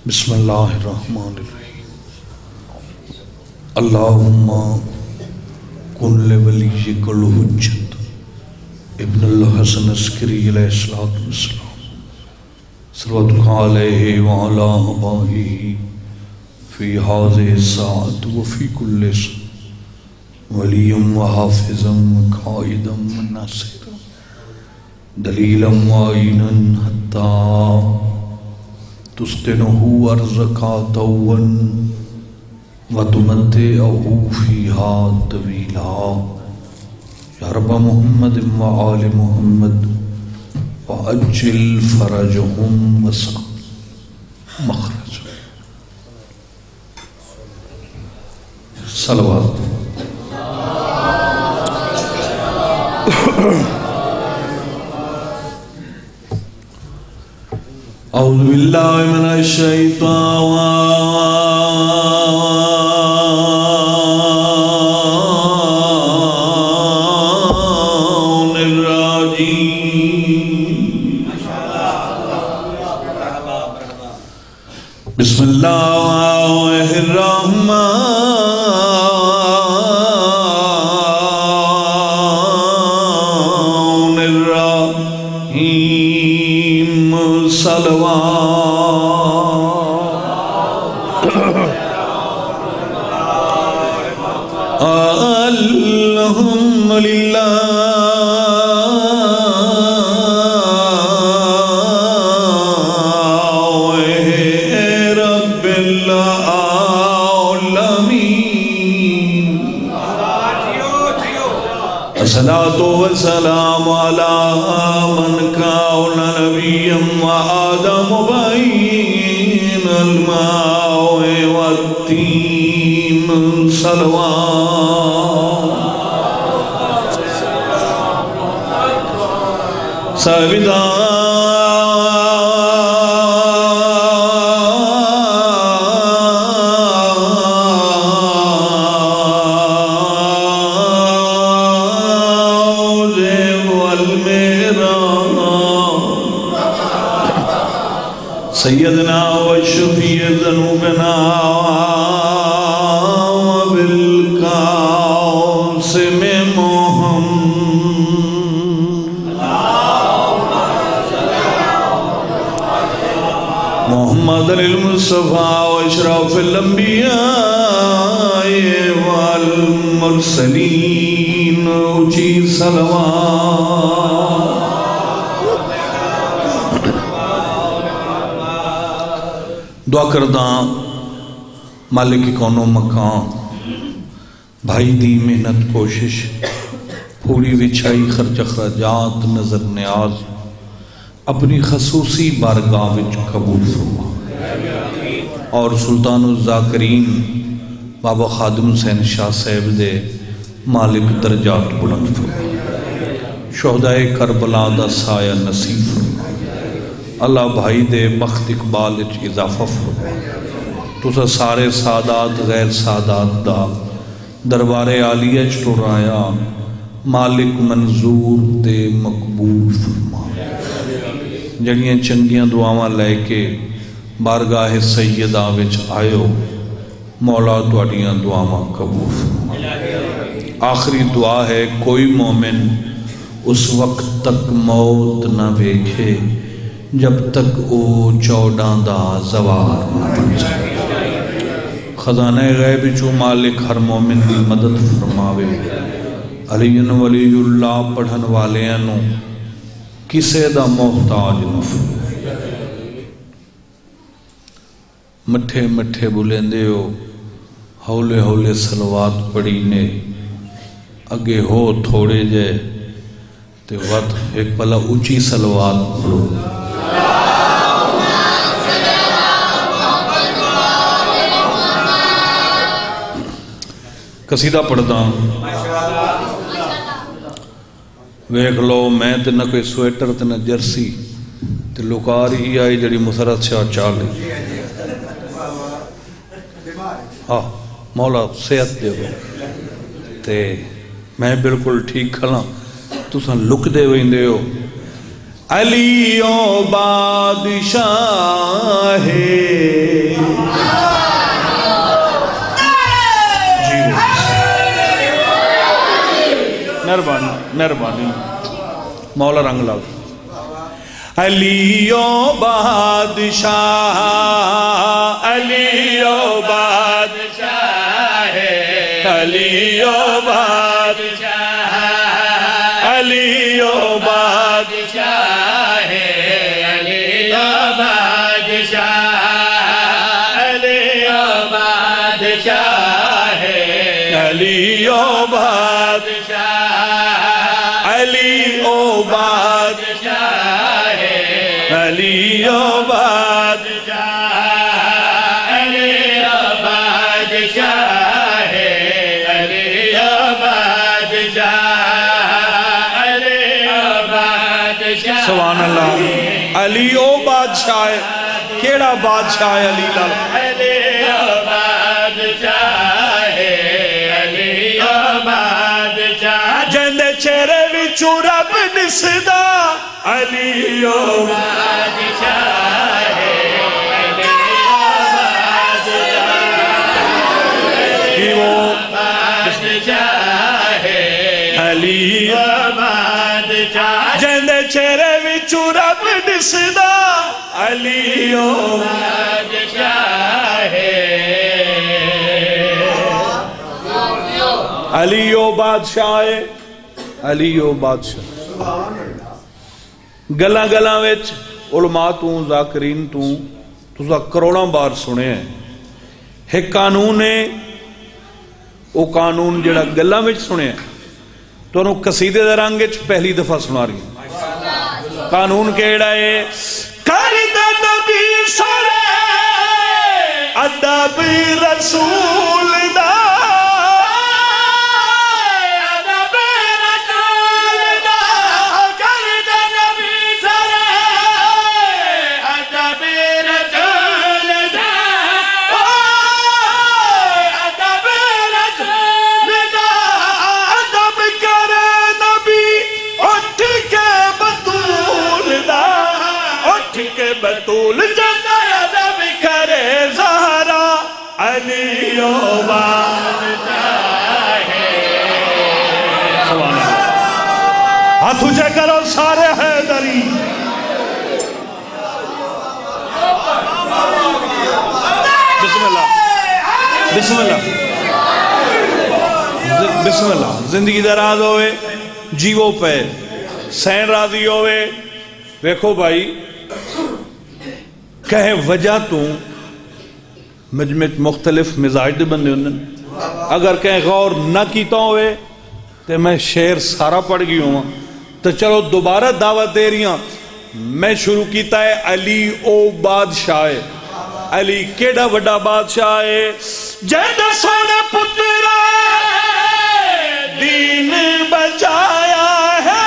بسم اللہ الرحمن الرحیم اللہم کن لولیک الحجت ابن الحسن عسکری علیہ السلام صلوات علیہ وعلا آبائہ فی حاضر الساعت وفی کل ولیم و حافظم و قائدم و ناصرم دلیلم و عینن حتی تسقنہو ارزقاتاً وتمتعہو فیہا طویلا یا رب محمد و آل محمد وعجل فرجہم وسع مخرجہم صلوات اعوذ باللہ من الشیطان الرجیم بسم اللہ الرحمن الحمدللہ رب العالمین الصلاۃ والسلام علی من کان نبیا وآدم بین الماء والطین صلوات سابدہ سیدنا و شفیع ذنوبنا بالقاسم محمد المصطفیٰ و اشرف الانبیاء والمرسلین اونچی صلوات دعا کرداں مالک کونو مکان بھائی دی محنت کوشش پوری وچھائی خرچ اخراجات نظر نیاز اپنی خصوصی بارگاہ وچ قبول فرما اور سلطان الذاکرین بابا خادم حسین شاہ صاحب دے مالک درجات بلند فرما شہدائے کربلا دا سایہ نصیب فرما اللہ بھائی دے بخت اقبال اچ اضافہ فرما تُسا سارے سادات غیر سادات دا دربار عالیہ اچ ٹرایا مالک منظور تے مقبول فرما جڑیاں چنگیاں دعاواں لے کے بارگاہ سیدہ وچ آئیو مولا تواڈیاں دعاواں قبول فرما آخری دعا ہے کوئی مومن اس وقت تک موت نہ ویکھے جب تک او چوڑاں دا زوار نہ بن جائے خزانہ غیب چو مالک ہر مومن دی مدد فرماوے علی ولی اللہ پڑھن والیاں کسے دا محتاج نہ فرماوے مٹھے مٹھے بلندے ہو ہولے ہولے صلوات پڑھی نے اگے ہو تھوڑے جے تے وقت ایک پلا اونچی صلوات پڑھو قصیدہ پڑھتا ہوں ویکھ لو میں تے نہ کوئی سویٹر تے نہ جرسی تے لوکار ہی آئی جڑی مسرت شاہ چالی ہاں مولا صحت دے ہو تے میں بالکل ٹھیک کھلا تُساں لک دے ویندے ہو علی بادشاہ مہربانی مہربانی مولا رنگ لاؤ علیو بادشاہ علیو بادشاہ علیو بادشاہ علیو بادشاہ علیو بادشاہ علیو بادشاہ علیو بادشاہ علیو بادشاہ علیو بادشاہ علیو بادشاہ علیو بادشاہ علیو بادشاہ سبحان اللہ علیو بادشاہ کیڑا بادشاہ ہے علی لال علیو بادشاہ علیو بادشاہ جندے چہرے وچوں رب دسدا علیو بادشاہ علیو بادشاہ علیو بادشاہ جندے چہرے وچوں رب دسدا علیو بادشاہ علیو بادشاہ علیو بادشاہ گلاں گلاں وچ علماء تو ذاکرین تو تسا کروڑاں بار سنے ہیں ایک قانون ہے وہ قانون جڑا گلاں وچ سنے ہیں تو انہوں قصیدے دے رنگ وچ پہلی دفعہ سنا رہی ہیں قانون کیڑا ہے کرد نبی سرے ادب رسول دا بطول جنہ ادب کرے زہرا علیو بادشاہ سبحان اللہ ہاتھ اونچے کرو سارے حیدری بسم اللہ بسم اللہ بسم اللہ زندگی دراز ہوئے جیو پہ سین راضی ہوئے ویکھو بھائی کہیں وجہ تو مجمع مختلف مزاج دے بندے ہوندن اگر کہیں غور نہ کیتا ہوئے تو میں شعر سارا پڑھ گئی ہوں تو چلو دوبارہ دعوت دے رہی ہوں میں شروع کیتا ہے علی او بادشاہ علی کیڑا وڈا بادشاہ ہے جیدہ سونے پترہ دین بچایا ہے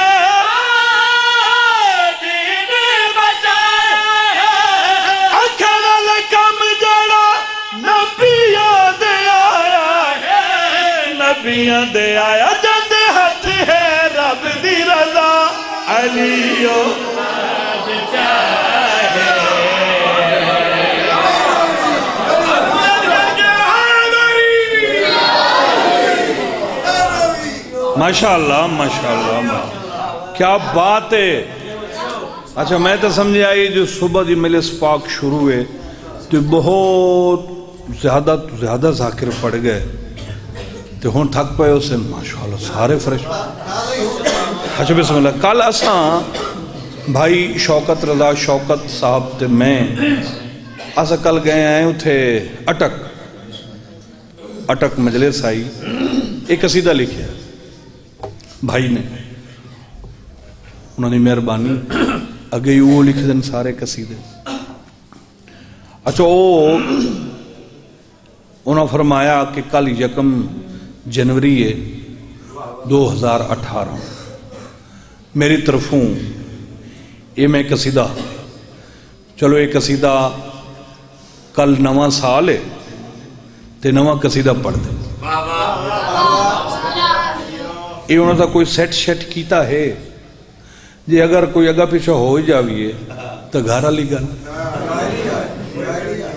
نبیاں دے آیا جندے ہاتھ ہے رب دی رضا علیو بادشاہ ماشاءاللہ ماشاءاللہ کیا بات ہے اچھا میں تو سمجھے آئی جو صبح دی مجلس پاک شروع ہے تو بہت زیادہ ذاکر پڑ گئے تو ہون تھک پائے اسے ماشاءاللہ سارے فریش اچھا بسم اللہ کل اساں بھائی شوکت رضا شوکت صاحب تے میں اساں کل گئے ہیں اتھے اٹک مجلس آئی ایک قصیدہ لکھیا بھائی نے انہوں نے مہربانی اگے وہ لکھ دن سارے قصیدے اچھا انہوں نے فرمایا کہ کل یکم جنوری 2018 میری طرفوں یہ میں قصیدہ چلو یہ قصیدہ کل نواں سال ہے تے نواں قصیدہ پڑھ دے یہ انہوں نے کوئی سیٹ شیٹ کیتا ہے جی اگر کوئی اگا پیچھا ہو جاویے تو گھارا لی گل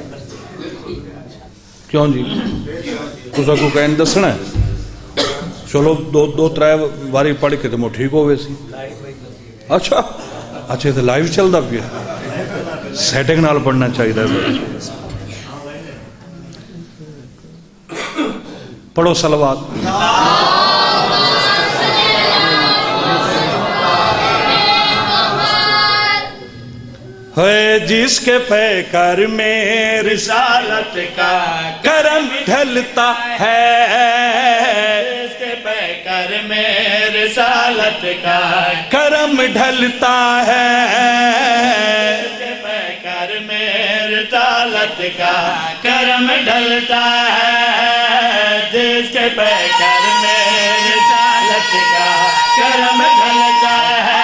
کیوں جی تُسا کو کہیں دسنا ہے چلو دو ترائے واری پڑھ کے تو مو ٹھیک ہوئے سی اچھا اچھا تو لائیو چل دا پیا سیٹنگ نال پڑھنا چاہیے رہے پڑھو صلوات ہے جس کے پیکر میں رسالت کا کرم ڈھلتا ہے جس کے پیکر میں رسالت کا کرم ڈھلتا ہے جس کے پیکر میں رسالت کا کرم ڈھلتا ہے جس کے پیکر میں رسالت کا کرم ڈھلتا ہے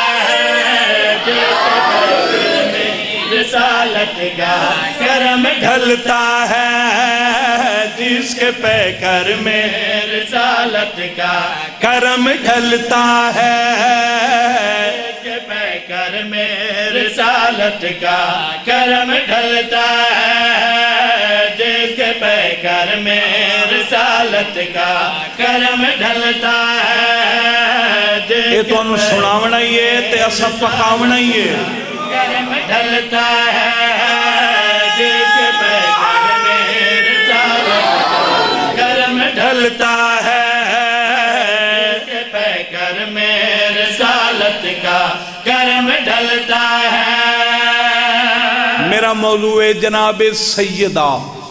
رسالت کا کرم ڈھلتا ہے جس کے پیکر میں رسالت کا کرم ڈھلتا ہے جس کے پیکر میں رسالت کا کرم ڈھلتا ہے جس کے پیکر میں رسالت کا کرم ڈھلتا ہے یہ تو انہوں سناونا ہی ہے تے اصف پکاونا ہی ہے کرم ڈھلتا ہے جس کے پیکر میں رسالت کا کرم ڈھلتا ہے جس کے پیکر میں رسالت کا کرم ڈھلتا ہے میرا موضوع ہے جناب سیدہ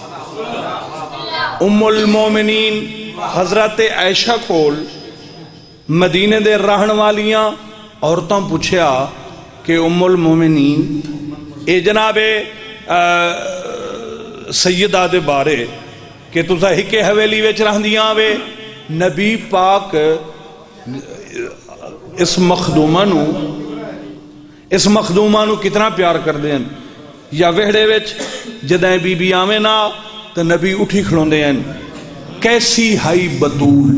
ام المومنین حضرت عائشہ کول مدینے دے رہن والیاں عورتاں پوچھیا کہ ام المومنین اے جناب سیدہ دے بارے کہ تُسا ہکے حویلی ویچ رہن دیاں وے نبی پاک اس مخدومہ نو کتنا پیار کر دیں یا وحڑے ویچ جدائیں بی بی آمیں نا تو نبی اٹھی کھڑوں دیں کیسی ہائی بطول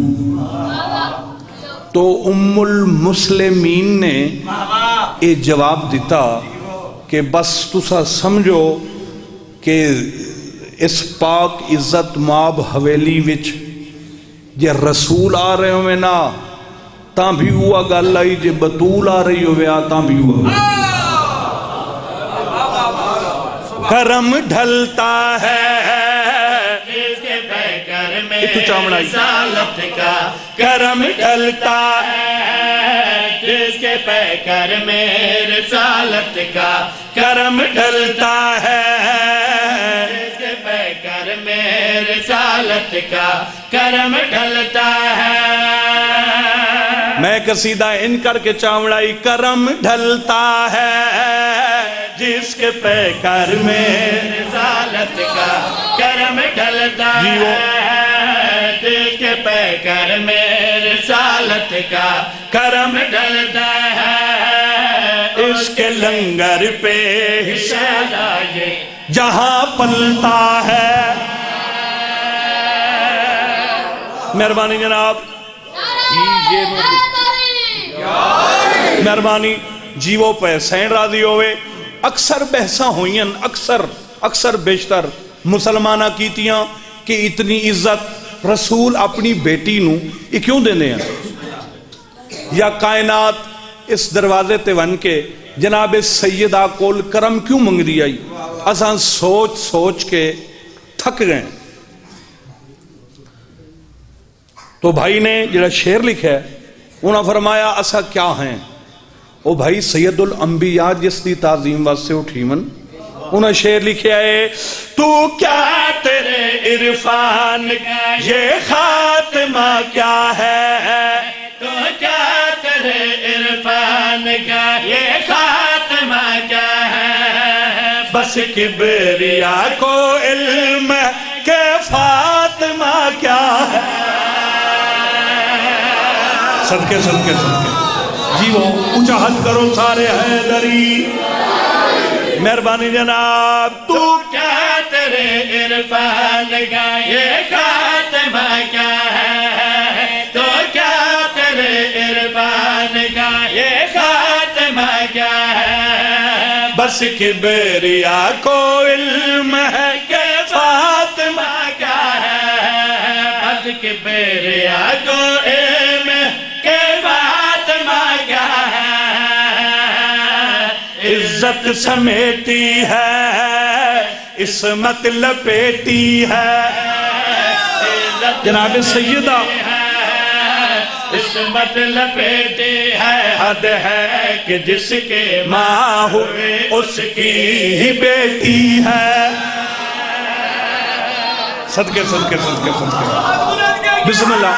تو ام المسلمین نے یہ جواب دیتا کہ بس تسا سمجھو کہ اس پاک عزت ماب حویلی وچ جے رسول آ رہے ہوئے نا تاں بھی ہوا گل آئی جے بطول آ رہی ہوئے تاں بھی ہوا کرم ڈھلتا ہے جس کے پیکر میں رسالت کا کرم ڈھلتا ہے جس کے پیکر میں رسالت کا کرم ڈھلتا ہے جس کے پیکر میں رسالت کا کرم ڈھلتا ہے میں قصیدہ ان کر کے چاوڑائی کرم ڈھلتا ہے جس کے پیکر میں رسالت کا کرم ڈھلتا ہے جس کے پیکر میں رسالت کا کرم ڈھلتا ہے اس کے لنگر پہ حصہ جہاں پلتا ہے مہربانی جناب مہربانی جیو پہ سین راضی ہوئے اکثر بحثاں ہوئیں اکثر بیشتر مسلمانہ کیتیاں کہ اتنی عزت رسول اپنی بیٹی نو یہ کیوں دینے ہیں یا کائنات اس دروازے تے ون کے جناب سیدہ کول کرم کیوں منگ دی آئی اساں سوچ کے تھک گئے تو بھائی نے جڑا شعر لکھا ہے انہاں فرمایا اسا کیا ہیں او بھائی سید الانبیاء جس دی تعظیم واسطے اٹھی من انہاں شعر لکھا ہے تو کیا تیرے عرفان کا یہ خاتمہ کیا ہے تو کیا تیرے عرفان کا یہ خاتمہ کیا ہے بس کبریا کو علم کے فاطمہ کیا ہے صدقے جی وہ اونچا حد کرو سارے حیدری مہربانی جناب تو کیا تیرے عرفان کا یہ خاتمہ کیا ہے تو کیا تیرے عرفان کا یہ خاتمہ کیا ہے بس کبریا کو علم ہے کہ فاطمہ کیا ہے بس کبریا کو علم عزت سمیتی ہے عصمت لپیٹی ہے جناب سیدہ عصمت لپیٹی ہے حد ہے کہ جس کے ماں ہوئے اس کی ہی بیٹی ہے صدقے صدقے صدقے صدقے بسم اللہ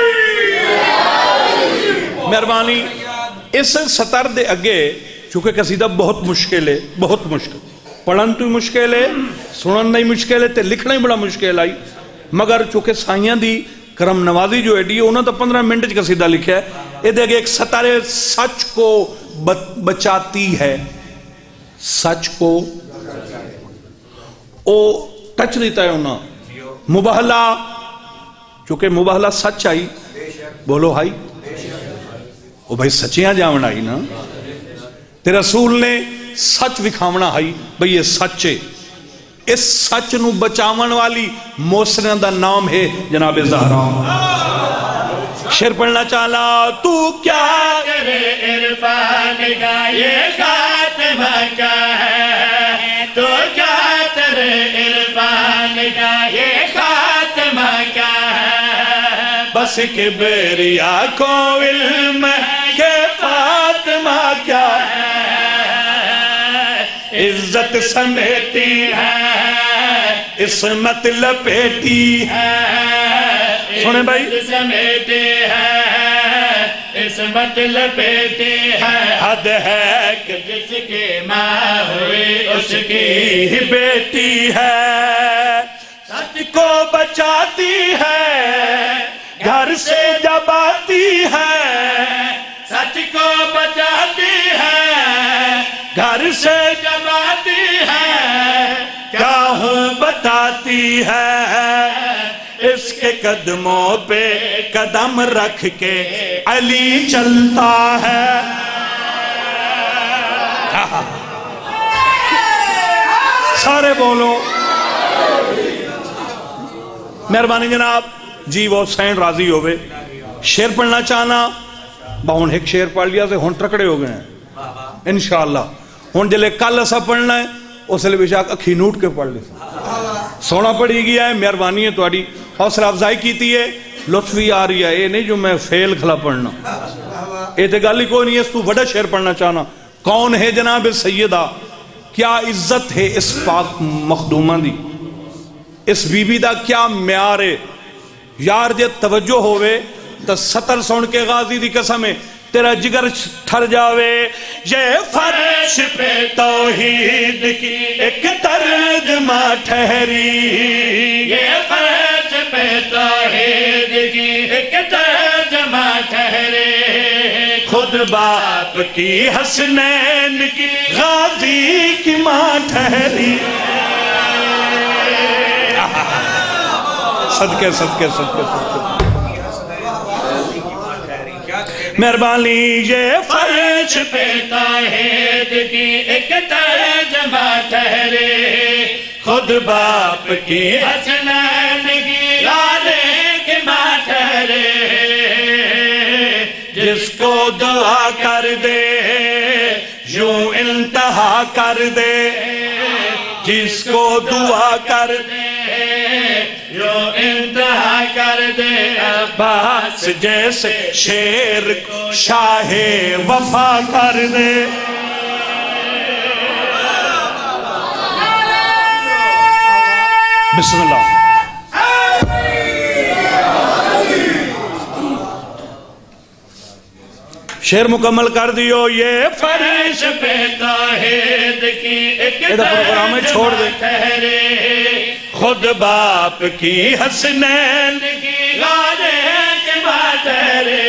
مہربانی اس سطر دے اگے چونکہ قصیدہ بہت مشکل ہے بہت مشکل پڑھن تو مشکل ہے سنن نہیں مشکل ہے تے لکھنا ہی بڑا مشکل آئی مگر چونکہ سائیاں دی کرم نوازی جو ایڈی ہے انہوں تو 15 منٹ قصیدہ لکھا ہے یہ دیکھیں ایک سطر سچ کو بچاتی ہے سچ کو او ٹچ دیتا ہے انہوں مباہلہ چونکہ مباہلہ سچ آئی بولو ہائی وہ بھائی سچیاں جاؤن آئی نا تے رسول نے سچ وکھاونا آئی بھئی یہ سچ ہے اس سچ نو بچاون والی موسرین دا نام ہے جناب زہرا شعر پڑھنا چاہلا تو کیا کرے عرفان کا یہ خاتمہ کا ہے تو کیا کرے عرفان کا یہ خاتمہ کا ہے بس کبریا کو علم کے فاطمہ کیا ہے عزت سمیتی ہے عصمت لپیٹی ہے سنیں بھائی عزت سمیتی ہے عصمت لپیٹی ہے حد ہے کہ جس کی ماں ہوئی اس کی ہی بیٹی ہے سچ کو بچاتی ہے گھر سے جب آتی ہے سچ کو بچاتی ہے گھر سے جب آتی ہے کیا ہوں بتاتی ہے اس کے قدموں پہ قدم رکھ کے علی چلتا ہے سارے بولو مہربانی جناب جی وہ سین راضی ہوئے شعر پڑھنا چاہنا باہن ایک شعر پڑھ لیا سے ہون ٹرکڑے ہو گئے ہیں انشاءاللہ ہون جلے کل ایسا پڑھنا ہے اس لئے بیشاک اکھی نوٹ کے پڑھ لیتا سونا پڑھی گیا ہے مہربانی ہے تو آڑی حوصلہ افزائی کیتی ہے لطفی آ رہی ہے یہ نہیں جو میں فیل کھلا پڑھنا اعتقالی کوئی نہیں ہے اس تو بڑا شعر پڑھنا چاہنا کون ہے جناب سیدہ کیا عزت ہے اس پاک مخدومہ دی اس بی بی دا کیا معیار ہے یار جے توجہ ہوئے تو سطر سون کے غازی دی قسم ہے تیرا جگر تھر جاوے یہ فرش پہ توحید کی ایک ترجمہ ٹھہری یہ فرش پہ توحید کی ایک ترجمہ ٹھہرے خود باپ کی حسنین کی غازی کی ماں ٹھہری صدقے صدقے صدقے صدقے مہربانی یہ فرش پہ توحید کی ایک ترجمہ ٹھہرے خود باپ کی حسنین کی غازی کی ماں ٹھہرے جس کو دعا کر دے یوں انتہا کر دے جس کو دعا کر دے یوں انتہا کر دے عباس جیسے شیر کو شاہ وفا کر دے بسم اللہ شعر مکمل کر دیو یہ فرش پہ توحید کی ایک پروگرام چھوڑ دے ٹھہرے خود باپ کی حسنین کی غازی کی ماں ٹھہرے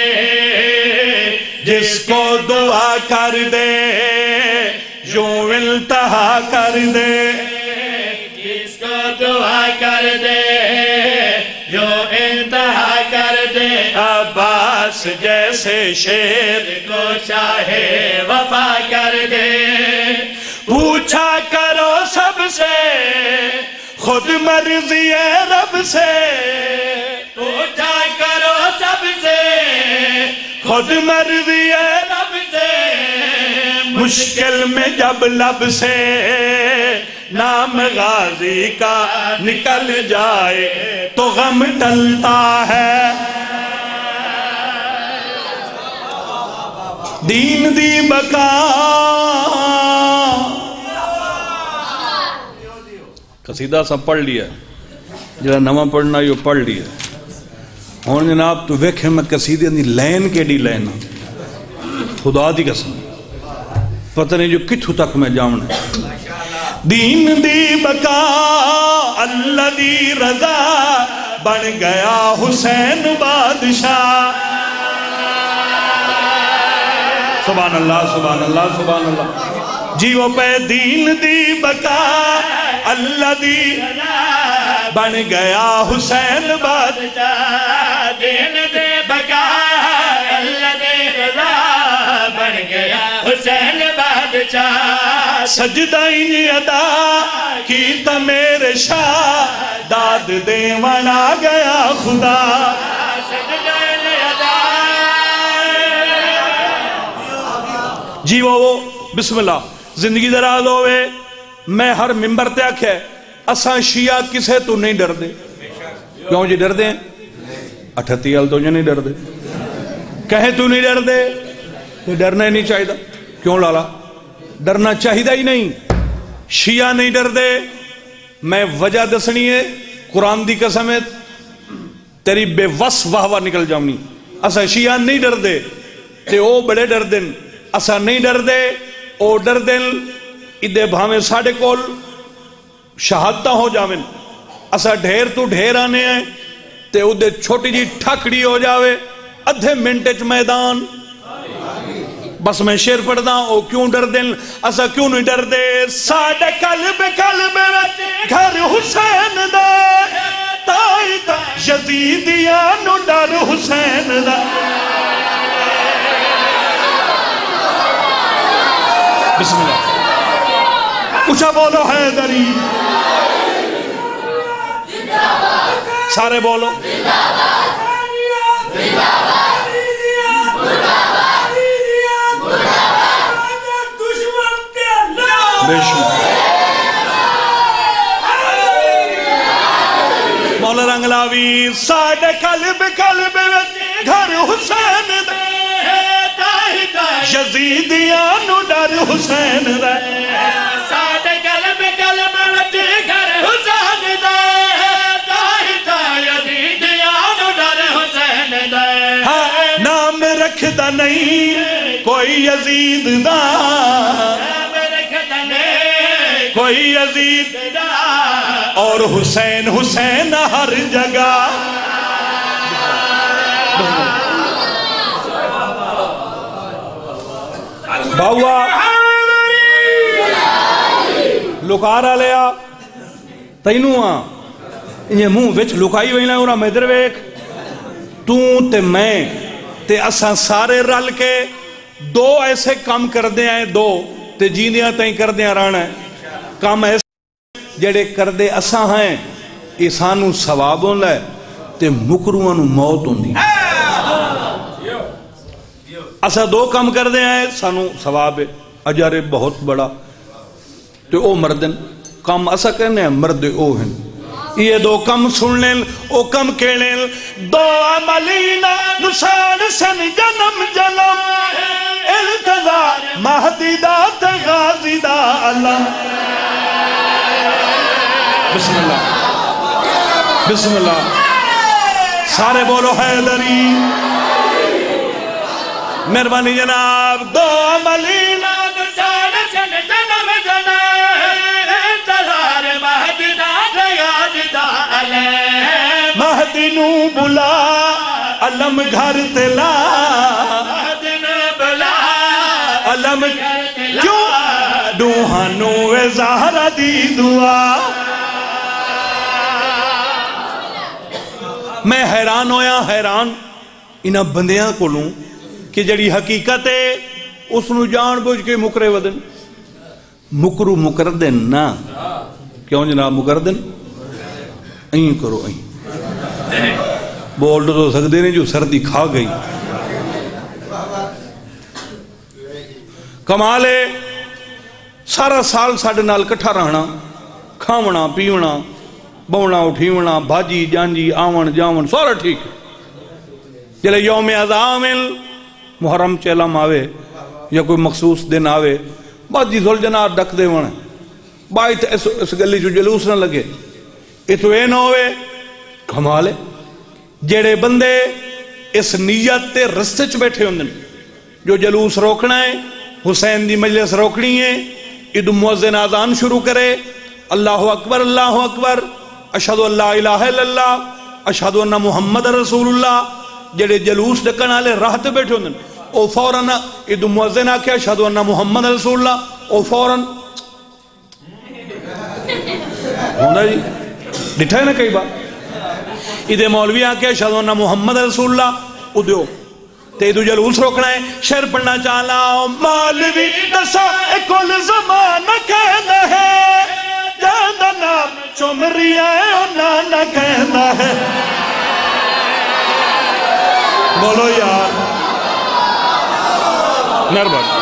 جس کو دعا کر دے یوں انتہا کر دے جس کو دعا کر دے یوں انتہا کر دے عباس جیسے شیر کو شاہ وفا کر دے پوچھا کرو سب سے خود مرضی رب سے پوچھا کرو سب سے خود مرضی رب سے مشکل میں جب لب سے نام غازی کا نکل جائے تو غم ٹلتا ہے دین دی بقا قصیدہ سا پڑھ لیا جڑا نواں پڑھنا یہ پڑھ لیا ہوں جناب تو ویکھے میں قصیدے دی لین کیڑی لین خدا دی قسم پتہ نہیں جو کتھوں تک میں جاؤں دین دی بقا اللہ دی رضا بن گیا حسین بادشاہ سبحان اللہ سبحان اللہ سبحان اللہ جیو پہ دین دی بقا اللہ دی بن گیا حسین بادشاہ دین دے بقا اللہ دی رضا بن گیا حسین بادشاہ سجدہ انج ادا کیتا میرے شاہ داد دیوان آ گیا خدا سجدہ انج ادا جی وہ بسم اللہ زندگی دراز ہوئے میں ہر ممبر تے آکھے اساں شیعہ کسے تو نہیں ڈر دے کیوں جی ڈر دے اٹھتی حال تو نہیں ڈر دے کہے تو نہیں ڈر دے تو ڈرنا ہی نہیں چاہیے دا کیوں لالا ڈرنا چاہیے ہی نہیں شیعہ نہیں ڈر دے میں وجہ دسنی ہے قرآن دی قسم ہے تیری بے وس واہ واہ نکل جاؤنی اساں شیعہ نہیں ڈر دے تے او بڑے ڈر دن اساں نہیں ڈر دے او ڈر دن ادھے بھامے ساڑھے کول شہادتہ ہو جاویں اسا ڈھیر تو ڈھیر آنے ہیں تے ادھے چھوٹی جی ٹھکڑی ہو جاوے ادھے منٹچ میدان بس میں شیر پڑھ دا او کیوں ڈر دن اسا کیوں نہیں ڈر دے ساڑھے قلب گھر حسین دا تائی تا یزیدیانو ڈر حسین دا بسم اللہ اچھا بولو حیدری سارے بولو مولا رنگلاوی ساڑھے قلب گھر حسین دے یزیدیانو ڈر حسین دے ساڑھے قلب وچ گھر حسین دے یزیدیانو ڈر حسین دے نام رکھ دا نہیں کوئی یزید دا نام رکھ دا نہیں کوئی یزید دا اور حسین حسین ہر جگہ باوا لکارا لیا تینوں آن انہیں منہ وچ لکائی وینا اورا میدر ویک تو تے میں تے اساں سارے رل کے دو ایسے کام کر دے آئے دو تے جیندیاں تائیں کر دے رانا ہے کام ایسے جڑے کر دے اساں ہیں اسانو ثواب ہوں لے تے مکروانو موت ہوں دی اسا دو کام کر دے آئے سانو ثواب ہے اجارے بہت بڑا تے او مردن کام اسا کہنے ہیں مرد او ہیں یہ دو کم سن لیں او کم کہنے دو عملینا نسان سن جنم جنم التظار مہدی دا تغازی دا علم بسم اللہ بسم اللہ سارے بولو حیدری مہربانی جناب دو عملینا نسان سن جنم جنم التظار مہدی دا تغازی دا علم مہدی نو بلا علم گھر تلا مہدی نو بلا علم کیوں دوہانو زہرہ دی دعا میں حیران ہویا حیران انہاں بندیاں کو لوں کہ جڑی حقیقت ہے اس نو جان بوجھ کے مکرے ودن مکرو مکردن نا کیوں جناب مکردن این کرو این بول تو سکتے نہیں جو سردی کھا گئی کمال ہے سارا سال ساڑھے نال کٹھا رہنا کھاونا پیونا بونا اٹھیونا بھاجی جانجی آون جاون سارا ٹھیک جلے یوم ازامل محرم چیلم آوے یا کوئی مخصوص دن آوے بعد جی زلجنار ڈک دے ونے بائی اس گلی جو جلوس نہ لگے یہ تو اے نہ ہوئے کمال ہے جیڑے بندے اس نیت تے رستے چ بیٹھے ہوندن جو جلوس روکنا ہے حسین دی مجلس روکنی ہے ادو مؤذن آذان شروع کرے اللہ اکبر اشہد ان لا الہ الا اللہ اشہد ان محمد رسول اللہ جڑے جلوس ڈکن والے راہ تے بیٹھے ہوندن او فوراً ادو مؤذن آکھے اشہد ان محمد رسول اللہ او فوراً ہوندہ جی ڈٹھا ہے نا کئی بار ادھے مولوی آکھے اشہد ان محمد رسول اللہ ادھو تے ادھو جلوس روکنا ہے شعر پڑھنا چاہنا مولوی دسا کل زمانہ کہنا ہے جاندہ نام چمری ہے اور نانا کہنا ہے بولو یار نربت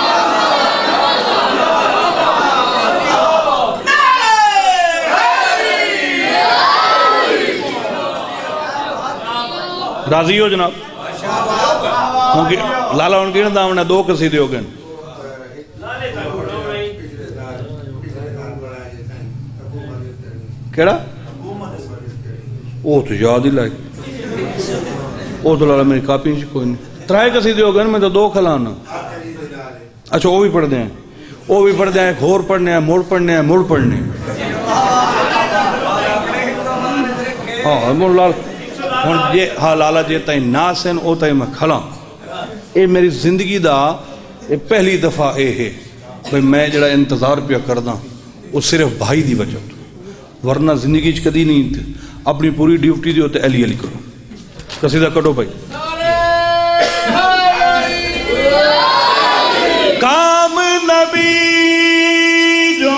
راضی ہو جناب لالا ان کی نا دو قصیدے ہو گئے کیڑا وہ تو یاد ہی لائے وہ تو لالا میری کاپی کوئی نہیں ترائے قصیدے ہو گئے میں تو دو کھلانا اچھا وہ بھی پڑھ دیں وہ بھی پڑھ دیں گھور پڑھنے ہیں موڑ پڑھنے ہیں موڑ پڑھنے ہاں لالا جی تائیں ناسن او تائیں میں کھلا اے میری زندگی دا اے پہلی دفعہ اے ہے بھئی میں جڑا انتظار پہ کردہ وہ صرف بھائی دی وجہ تو ورنہ زندگی چ کدی نہیں تھے اپنی پوری ڈیوٹی دی ہوتے علی علی کرو قصیدہ کٹو بھائی کام نبی جو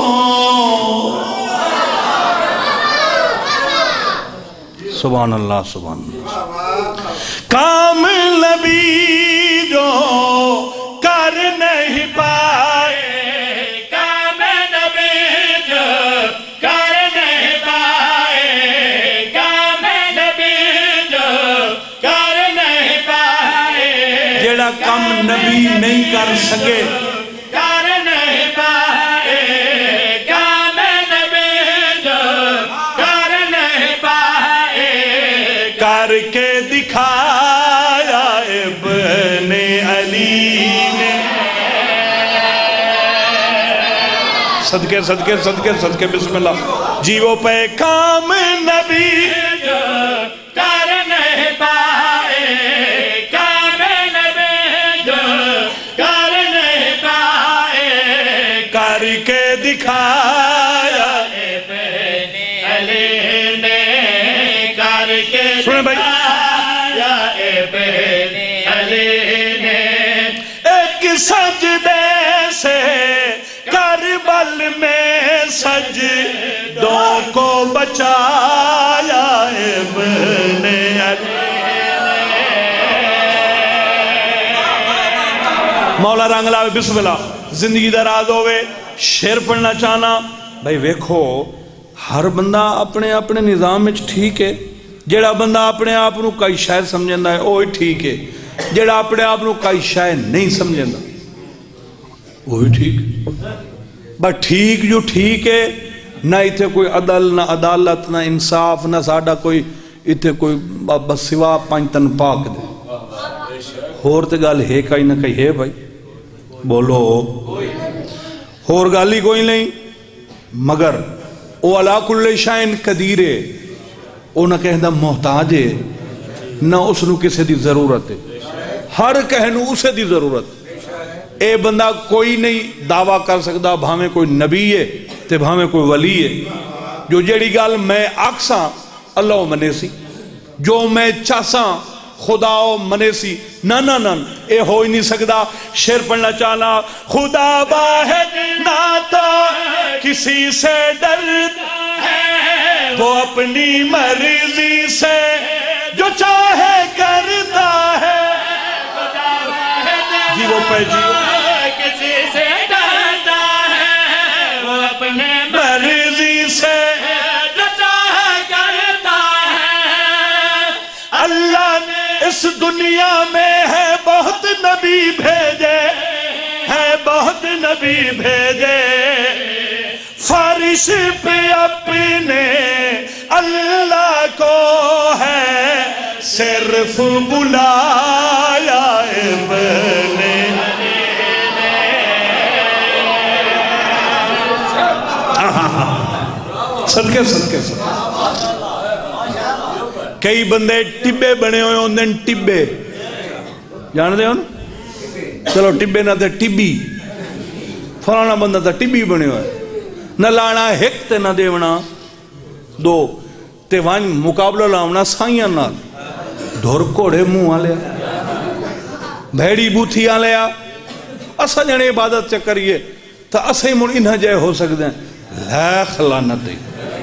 سبحان اللہ سبحان اللہ کام نبی جو کر نہیں پائے کام نبی جو کر نہیں پائے کام نبی جو کر نہیں پائے جیڑا کم نبی نہیں کر سکے کر نہیں پائے کام نبی جو کر نہیں پائے کر کے دکھایا ابن علی نے صدقے صدقے صدقے صدقے بسم اللہ جیو پہ کام نبی جو کر نہیں پائے کام نبی جو کر نہیں پائے کر کے دکھایا ابن علی نے کر کے سنیں بھائی دکھایا ابن علی نے ایک سجدے سے کربل میں سجدوں کو بچایا ابن علی مولا رنگ لاوے بسم اللہ زندگی دراز ہوئے شعر پڑھنا چاہنا بھائی ویکھو ہر بندہ اپنے اپنے نظام میں ٹھیک ہے جیڑا بندہ اپنے آپ نو کئی شاید سمجھندا ہے وہی ٹھیک ہے جیڑا اپنے آپ نو کئی شاید نہیں سمجھندا وہی ٹھیک بس ٹھیک جو ٹھیک ہے نہ ایتھے کوئی عدل نہ عدالت نہ انصاف نہ ساڑھا کوئی ایتھے کوئی بس سوا پانچتن پاک دے ہور تے گال ہے کئی نہ کئی ہے بھائی بولو ہور گالی کوئی نہیں مگر او علا کل شائن قدیر ہے او نہ کہندہ محتاج ہے نہ اس نو کسے دی ضرورت ہے ہر کہنو اسے دی ضرورت اے بندہ کوئی نہیں دعویٰ کر سکتا بھامے کوئی نبی ہے تے بھامے کوئی ولی ہے جو جیڑی گال میں آکساں اللہ منے سی جو میں چاساں خدا منے سی نہ اے ہو ہی نہیں سکتا شعر پڑھنا چاہنا خدا واحد نہ تو کسی سے ڈرتا ہے وہ اپنی مرضی سے جو چاہے کرتا ہے جی وہ پہ جی کسی دنیا میں ہے بہت نبی بھیجے، ہے بہت نبی بھیجے، فرش پہ اپنے اللہ کو ہے صرف بلایا ابن صدقے صدقے صدقے۔ کئی بندے ٹبے بنے ہوئے ہوندے ٹبے، جان دے ہو نا؟ چلو ٹبے نہ تے ٹبی، فلانا بندہ تا ٹبی بنے ہوئے، نہ لانا ایک تے نہ دیونا دو، تے وان مقابلہ لاؤنا سائیاں نال، دھور کوڑے منہ آلیا، بھیڑی بوتھی آلیا، اسا جنے عبادت چکریے تا اسا ہی من انہا جائے ہو سکتے ہیں، لاکھ لعنتیں۔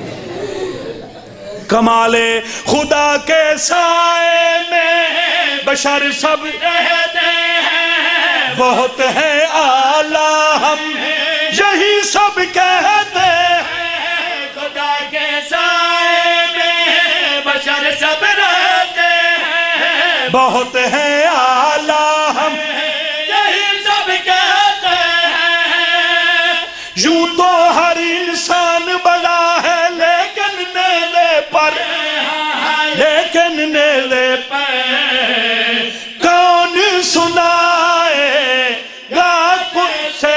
کمال خدا کے سائے میں بشر سب رہتے ہیں، بہت ہے اعلیٰ ہم یہی سب کہتے ہیں، خدا کے سائے میں بشر سب رہتے ہیں، بہت ہے اعلیٰ ہم یہی سب کہتے ہیں، یوں تو ہر انسان بڑا ہے لیکن نیلے پر، لیکن نیلے پر کون سنائے گا سے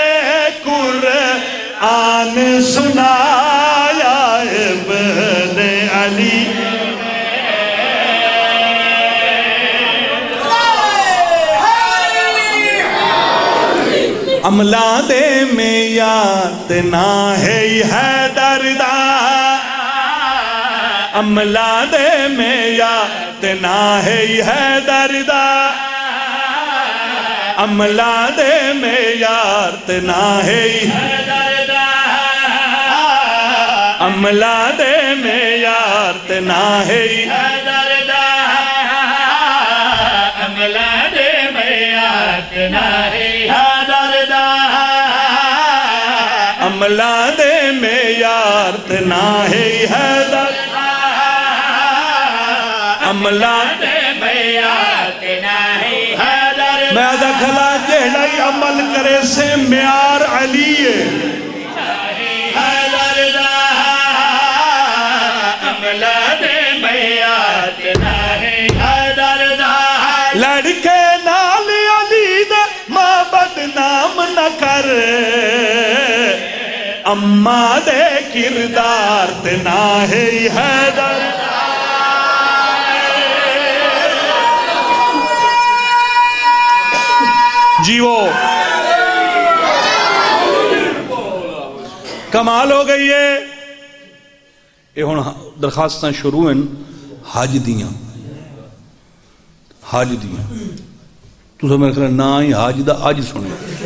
قرآن سنایا ابن علی۔ عملہ دے میں یاد نہ ہے حیدر دا، عملہ دے میں یاد نہ ہے حیدر دا، عملہ دے میں یاد نہ ہے حیدر دا، عملہ دے میں یاد نہ ہے حیدر دا، عملہ دے میں یاد نہ ہے حیدر دا، عملہ دے میں یاد نہ ہے حیدر، عملہ دے میں یاد نہ ہے حیدر، میں آدھا کھلا جہڑائی عمل کرے سے میار علی ہے، حیدر دا، عملہ دے میں یاد نہ ہے حیدر دا، لڑکے نال علی دے ماں بدنام نہ کر، اماں دے کردار تے نہ ہے حیدر، جیو کمال ہو گئی ہے۔ یہ ہون درخواستاں شروع ہیں حج دیاں، حج دیاں تو سب میرے خیال نہ ہی حج دا اج سنے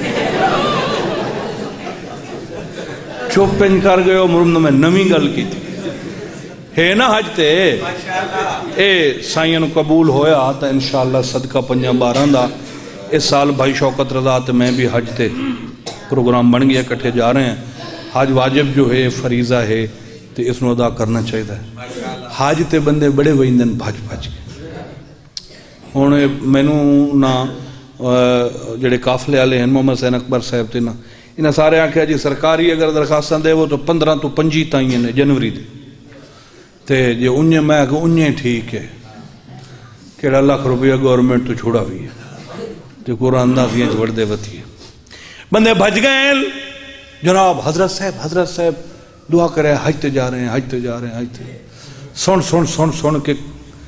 چوپ پنج کر گئے ہو مرمد میں نمی گل کی تھی ہے نا حج تے اے سائیں نو قبول ہویا تا انشاءاللہ صدقہ 5-12 دا اس سال بھائی شوکت رضا تے میں بھی حج تے پروگرام بن گیا کٹھے جا رہے ہیں۔ حج واجب جو ہے فریضہ ہے تے اس نو ادا کرنا چاہیے ہے۔ حج تے بندے بڑے ویندن بھج بھج کے ہونے مینو نا جڑے قافلے والے ہیں محمد حسین اکبر صاحب تے نا انہاں سارے آکھیا جی سرکاری اگر درخواستاں دے وہ تو 15 تو 25 تائیں نے جنوری دے تے جے انہیں میں کہ انہیں ٹھیک ہے کیڑا لاکھ روپیہ گورنمنٹ تو چھوڑا بھی ہے تے قرآن دا فیاں چھوڑ دے وتی بندے بھج گئے جناب حضرت صاحب دعا کرے حج تے جا رہے ہیں حج تے جا رہے ہیں حج تے سن کے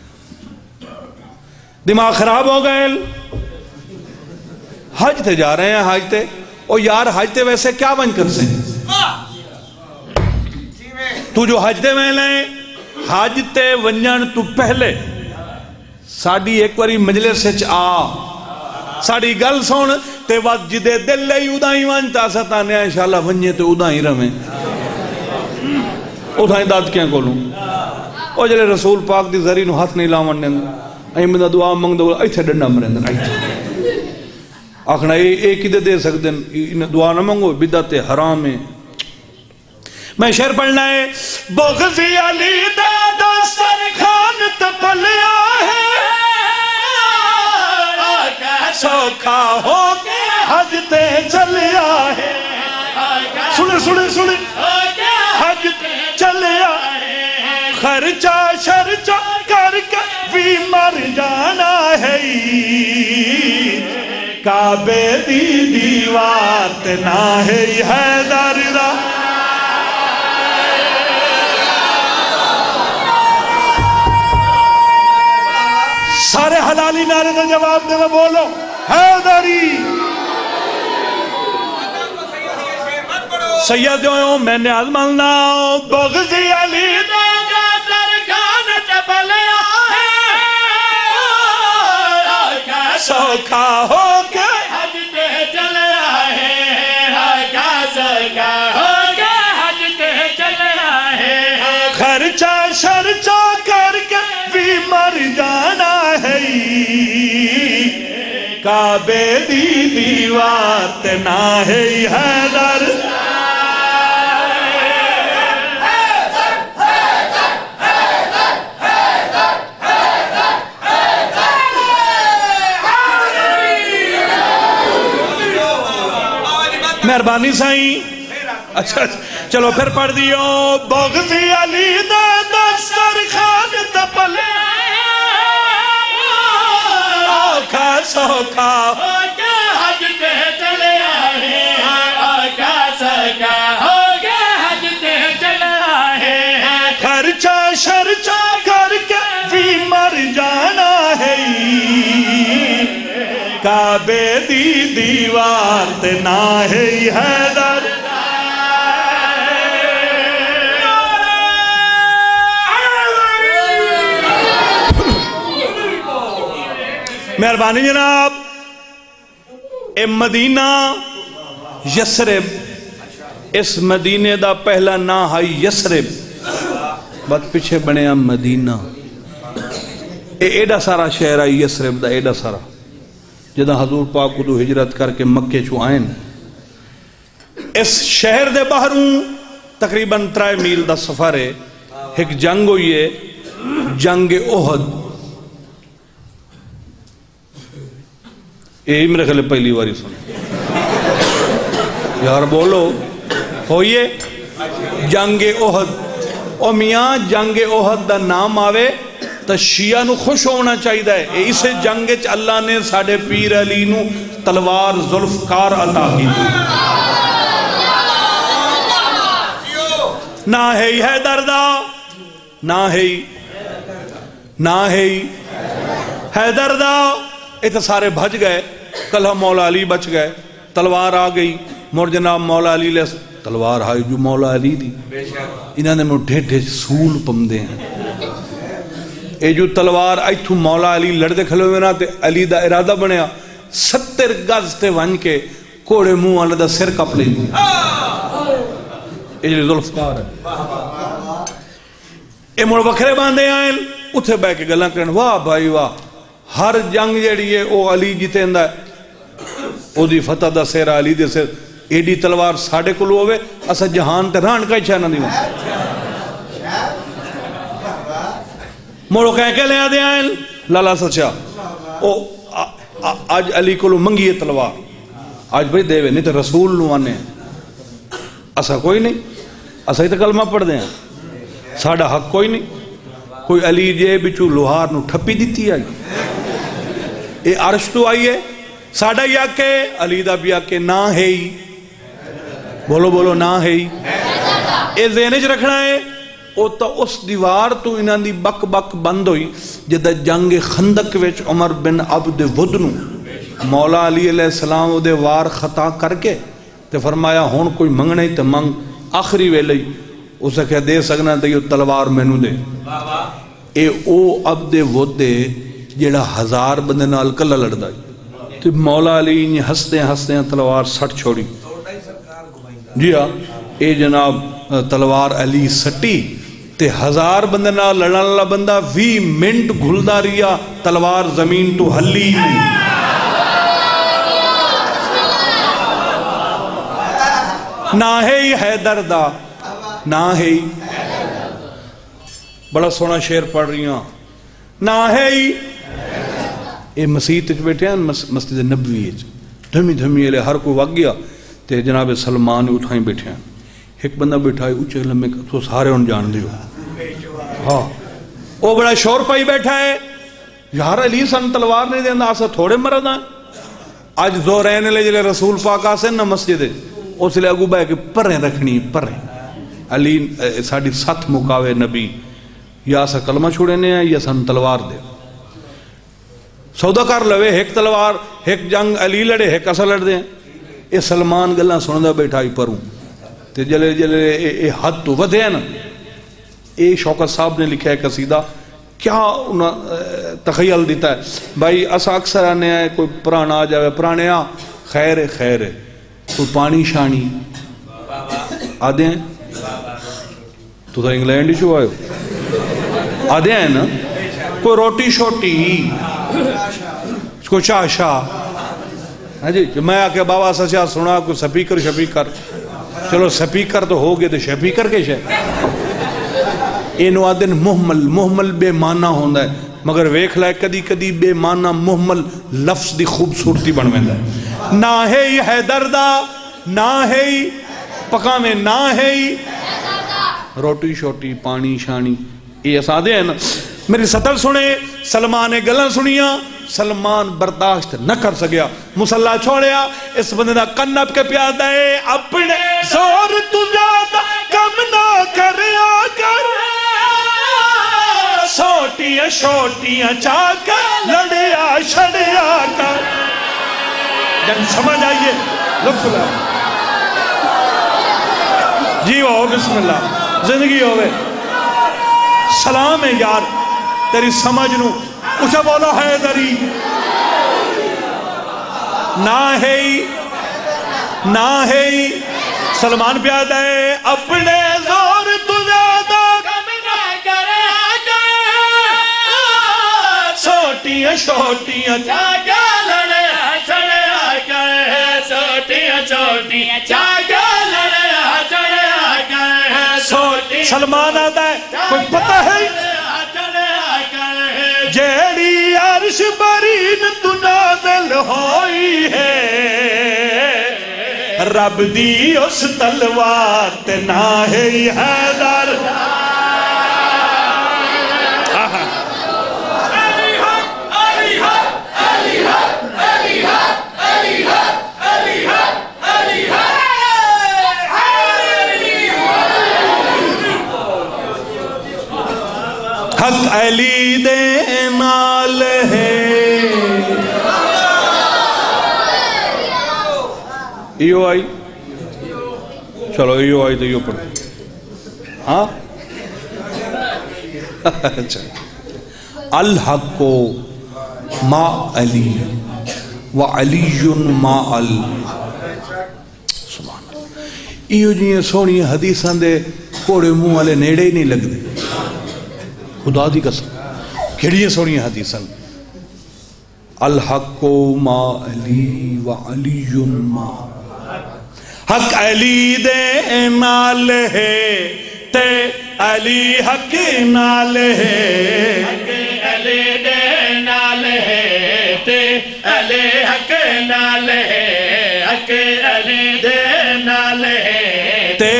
دماغ خراب ہو گئے حج تے جا رہے ہیں حج تے او یار حج تے ویسے کیا بن کر سے تو جو حج تے میں لیں حج تے ونجن تو پہلے ساڑی ایک واری مجلس سے آ ساڑی گل سن تے وقت جدے دل لئی ادائیں وانتا ستانے انشاءاللہ ونجے تے ادائیں رہیں ادائیں داد کیا کولوں او جلے رسول پاک دی ذری نو ہاتھ نہیں لاؤن دیں این بندہ دعا مانگ دو ایتھے ڈنڈا مرندن ایتھے آخنا ایک ہی دے سکتے ہیں دعا نہ مانگو بدعت حرام ہے میں شعر پڑھنا ہے بغضی علی دادا سرخان تپلیا ہے سوکھا ہو کے حج تے چلیا ہے سنے سنے سنے حج تے چلیا خرچہ شرچہ کر کے بھی مر جانا ہے کعبے دی دیوار تے نہ ہے حیدر دا سارے حلالی نعرے کا جواب دے میں بولو حیدری سید جو ہوں میں نے ماننا بغضی علی دے جا سرکان تبلیا سوکھا ہو کے حج تے چلیا ہے سوکھا ہو کے حج تے چلیا ہے خرچہ شرچہ کر کے بھی مر جانا ہے کعبے دی دیوار تے نہ ہے حیدر مہربانی سائیں اچھا چلو پھر پڑھ دیو بغضی علی دا دسترخوان تپلے آقا سوکھا ہو کے حج تے چلیا ہے آقا سوکھا ہو کے حج تے چلیا ہے خرچہ شرچہ کر کے بھی مر جانا ہے کعبے دی دیوار تے نہ ہے حیدر مہربانی جناب اے مدینہ یسرب اس مدینے دا پہلا نا ہے یسرب بات پیچھے بنے ہم مدینہ اے ایڈا سارا شہر ہے یسرب دا ایڈا سارا جدہ حضور پاک کو دو ہجرت کر کے مکے چو آئین اس شہر دے باہروں تقریباً 3 میل دا سفر ہے ایک جنگ ہوئی ہے جنگ احد یہ میرے خیال پہلی باری سن یار بولو ہوئیے جنگ احد او میاں جنگ احد دا نام آوے تو شیعہ نو خوش ہونا چاہیے ہے اس جنگ اللہ نے ساڑھے پیر علی نو تلوار ذوالفقار عطا کی نہ ہے حیدر دا نہ ہے حیدر دا اتنے سارے بھج گئے کلہ مولا علی بچ گئے تلوار آ گئی مور جناب مولا علی لے تلوار آئی جو مولا علی دی انہوں نے مجھے ڈھے سول پمدے ہیں اے جو تلوار آئی تھو مولا علی لڑدے کھلے ہوئے نا تے علی دا ارادہ بنیا 70 گز تے ون کے کوڑے منہ اللہ دا سر کپ لے دی اے جو ذوالفقار ہے اے مور بکھرے باندھے آئیں اتھے بے کے گلہ کرن واہ بھائی واہ ہر جنگ جیڑی ہے او علی جیتے اندہ ہے او دی فتح دا سیر علی دے سیر ایڈی تلوار ساڑھے کلو ہوئے اسا جہان تے ران کا ہی چھانا دیوں موڑو کہہ کے لے آدھے آئیں لالا سچا او آج علی کلو منگی ہے تلوار آج بھئی دیوے نہیں تو رسول نوانے اسا کوئی نہیں اسا ہی تو کلمہ پڑھ دیں ساڑھا حق کوئی نہیں کوئی علی جے بچو لوہار نو ٹھپی دیتی آئی اے عرش تو آئیے ساڑھا یا کہ علی دا بیا کہ نہ ہے ہی بولو بولو نہ ہے ہی اے ذہنج رکھنا ہے او تا اس دیوار تو انہاں دی بک بک بند ہوئی جدہ جنگ خندق ویچ عمر بن عبد ودنو مولا علی علیہ السلام دے وار خطا کر کے تے فرمایا ہون کوئی منگنے تے منگ آخری ویلے اسے کہہ دے سکنا تے یہ تلوار مینو دے اے او عبد ودے جیڑا 1000 بندے نال کلہ لڑ دائی تو مولا علی نے ہستے ہستے تلوار سٹ چھوڑی جی ہاں اے جناب تلوار علی سٹی تے 1000 بندے نال لڑن والا بندہ 20 منٹ گھلدا رہیا تلوار زمین تو ہلی نہ ہے حیدر دا نہ ہے بڑا سونا شعر پڑھ رہی ہوں نہ ہے یہ مسجد بیٹھے ہیں مسجد نبوی دھمی دھمی والے ہر کوئی وگ گیا تے جناب سلمان اٹھائیں بیٹھے ہیں ایک بندہ بیٹھا ہے اچھے لمبے تو سارے ان جان دیو ہاں وہ بڑا شور پائی بیٹھا ہے یار علی سن تلوار نہیں دینا آسا تھوڑے مرد ہیں آج زورین لے جلے رسول پاک آسے نا مسجد اس لئے اگو بھائی کہ پریں رکھنی پریں علی ساڑھی ست مکاوے نبی یا سا کلمہ چھوڑے ہیں یا سن تلوار دے سودا کار لوے ایک تلوار ایک جنگ علی لڑے ایک اسا لڑ دیں اے سلمان گلہ سندہ بیٹھا ہی پروں تے جلے جلے اے حد تو ودے ہیں نا اے شوکت صاحب نے لکھا ہے قصیدہ کیا تخیل دیتا ہے بھائی اسا اکثر آنے آئے کوئی پرانا آ جائے پرانے آ خیر ہے کوئی پانی شانی آدھے ہیں تو تھا انگلینڈ ہی شو آئے ہو آدھے ہیں نا کوئی روٹی شوٹی کوئی چاہ شاہ جی میں آکے بابا سچا سنا کوئی سپیکر شپیکر چلو سپیکر تو ہو گئے تو شپیکر کے شاہ اینو آدن محمل بے معنی ہوندہ ہے مگر ویکھ لائے کدی کدی بے معنی محمل لفظ دی خوبصورتی بنویں ہے نہ ہے ہی حیدر دا نہ ہے ہی پکامے نہ ہے ہی روٹی شوٹی پانی شانی یہ سادے ہیں نا میری سطر سنے سلمان گلن سنیا سلمان برداشت نہ کر سکیا مسلح چھوڑیا اس بندے دا کنب کے پیادہ ہے اپنے زور تو زیادہ کم نہ کریا کر سوٹیاں شوٹیاں چاکر لڑیا شڑیا کر جن سمجھ آئیے لطف اللہ جی وہ بسم اللہ زندگی ہوئے سلام ہے یار تیری سمجھ نو اسے بولو حیدری نہ ہے سلمان پیادہ ہے اپنے زور تو زیادہ کم نہ کرے سوٹیاں شوٹیاں چاکا لڑیا چڑیا کرے سوٹیاں شوٹیاں چاکا لڑیا چڑیا کرے سوٹیاں سلمان آتا ہے کوئی پتہ ہے جیڑی عرش برین تو نازل ہوئی ہے رب دی اس تلوار تے نہ ہے حیدر حق علی دے نال ہے ایو آئی چلو ایو آئی تو ایو پڑھ ہاں اچھا الحق ما علی وعلی ما سبحان ایو جی سونی حدیثاں دے کوڑے منہ والے نیڑے ہی نہیں لگ دے خدا دی قسم کیڑی سونی حدیثاں الحق ما علی وعلی ما حق علی دے نال ہے تے علی حق نال ہے حق علی دے نال ہے تے علی حق نال ہے حق علی دے نال ہے تے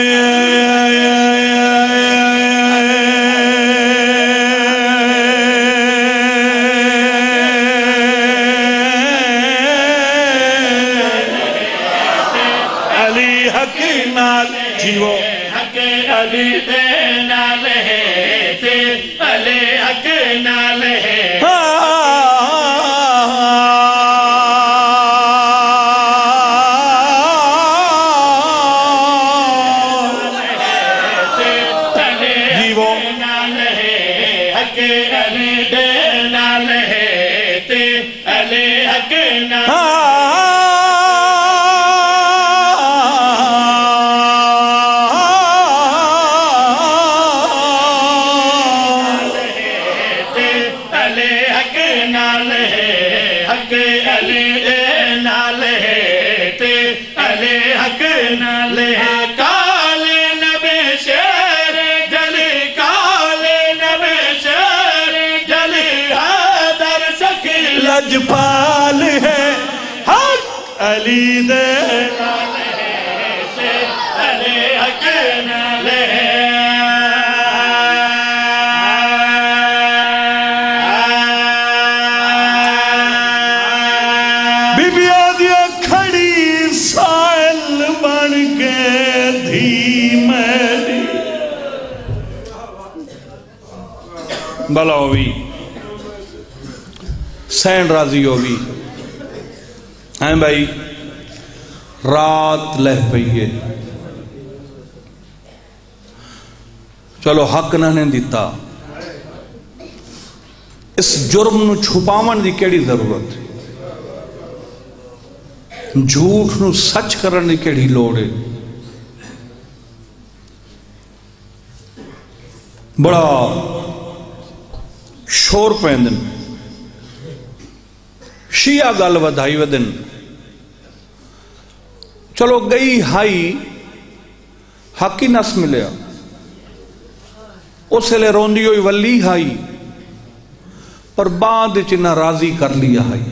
جیو حق علی دے نال ہے تے علی حق نال ہے جیو نال ہے حق علی دے نال ہے تے علی حق نال لجپال ہے حق علی دے علی حق نالے بی بی آدیا کھڑی سائل بن کے دھی میری بلا ہوئی سین راضی ہوئی ہیں بھائی رات لہ پئیے چلو حق نہ نے دیتا اس جرم نو چھپاون دی کیڑی ضرورت جھوٹ نو سچ کرن دی کیڑی لوڑ ہے بڑا شور پیندن شیعہ گل ودھائی ودن چلو گئی ہائی حقی نس ملیا اس لئے روندی ہوئی ولی ہائی پر بعد چنہ راضی کر لیا ہائی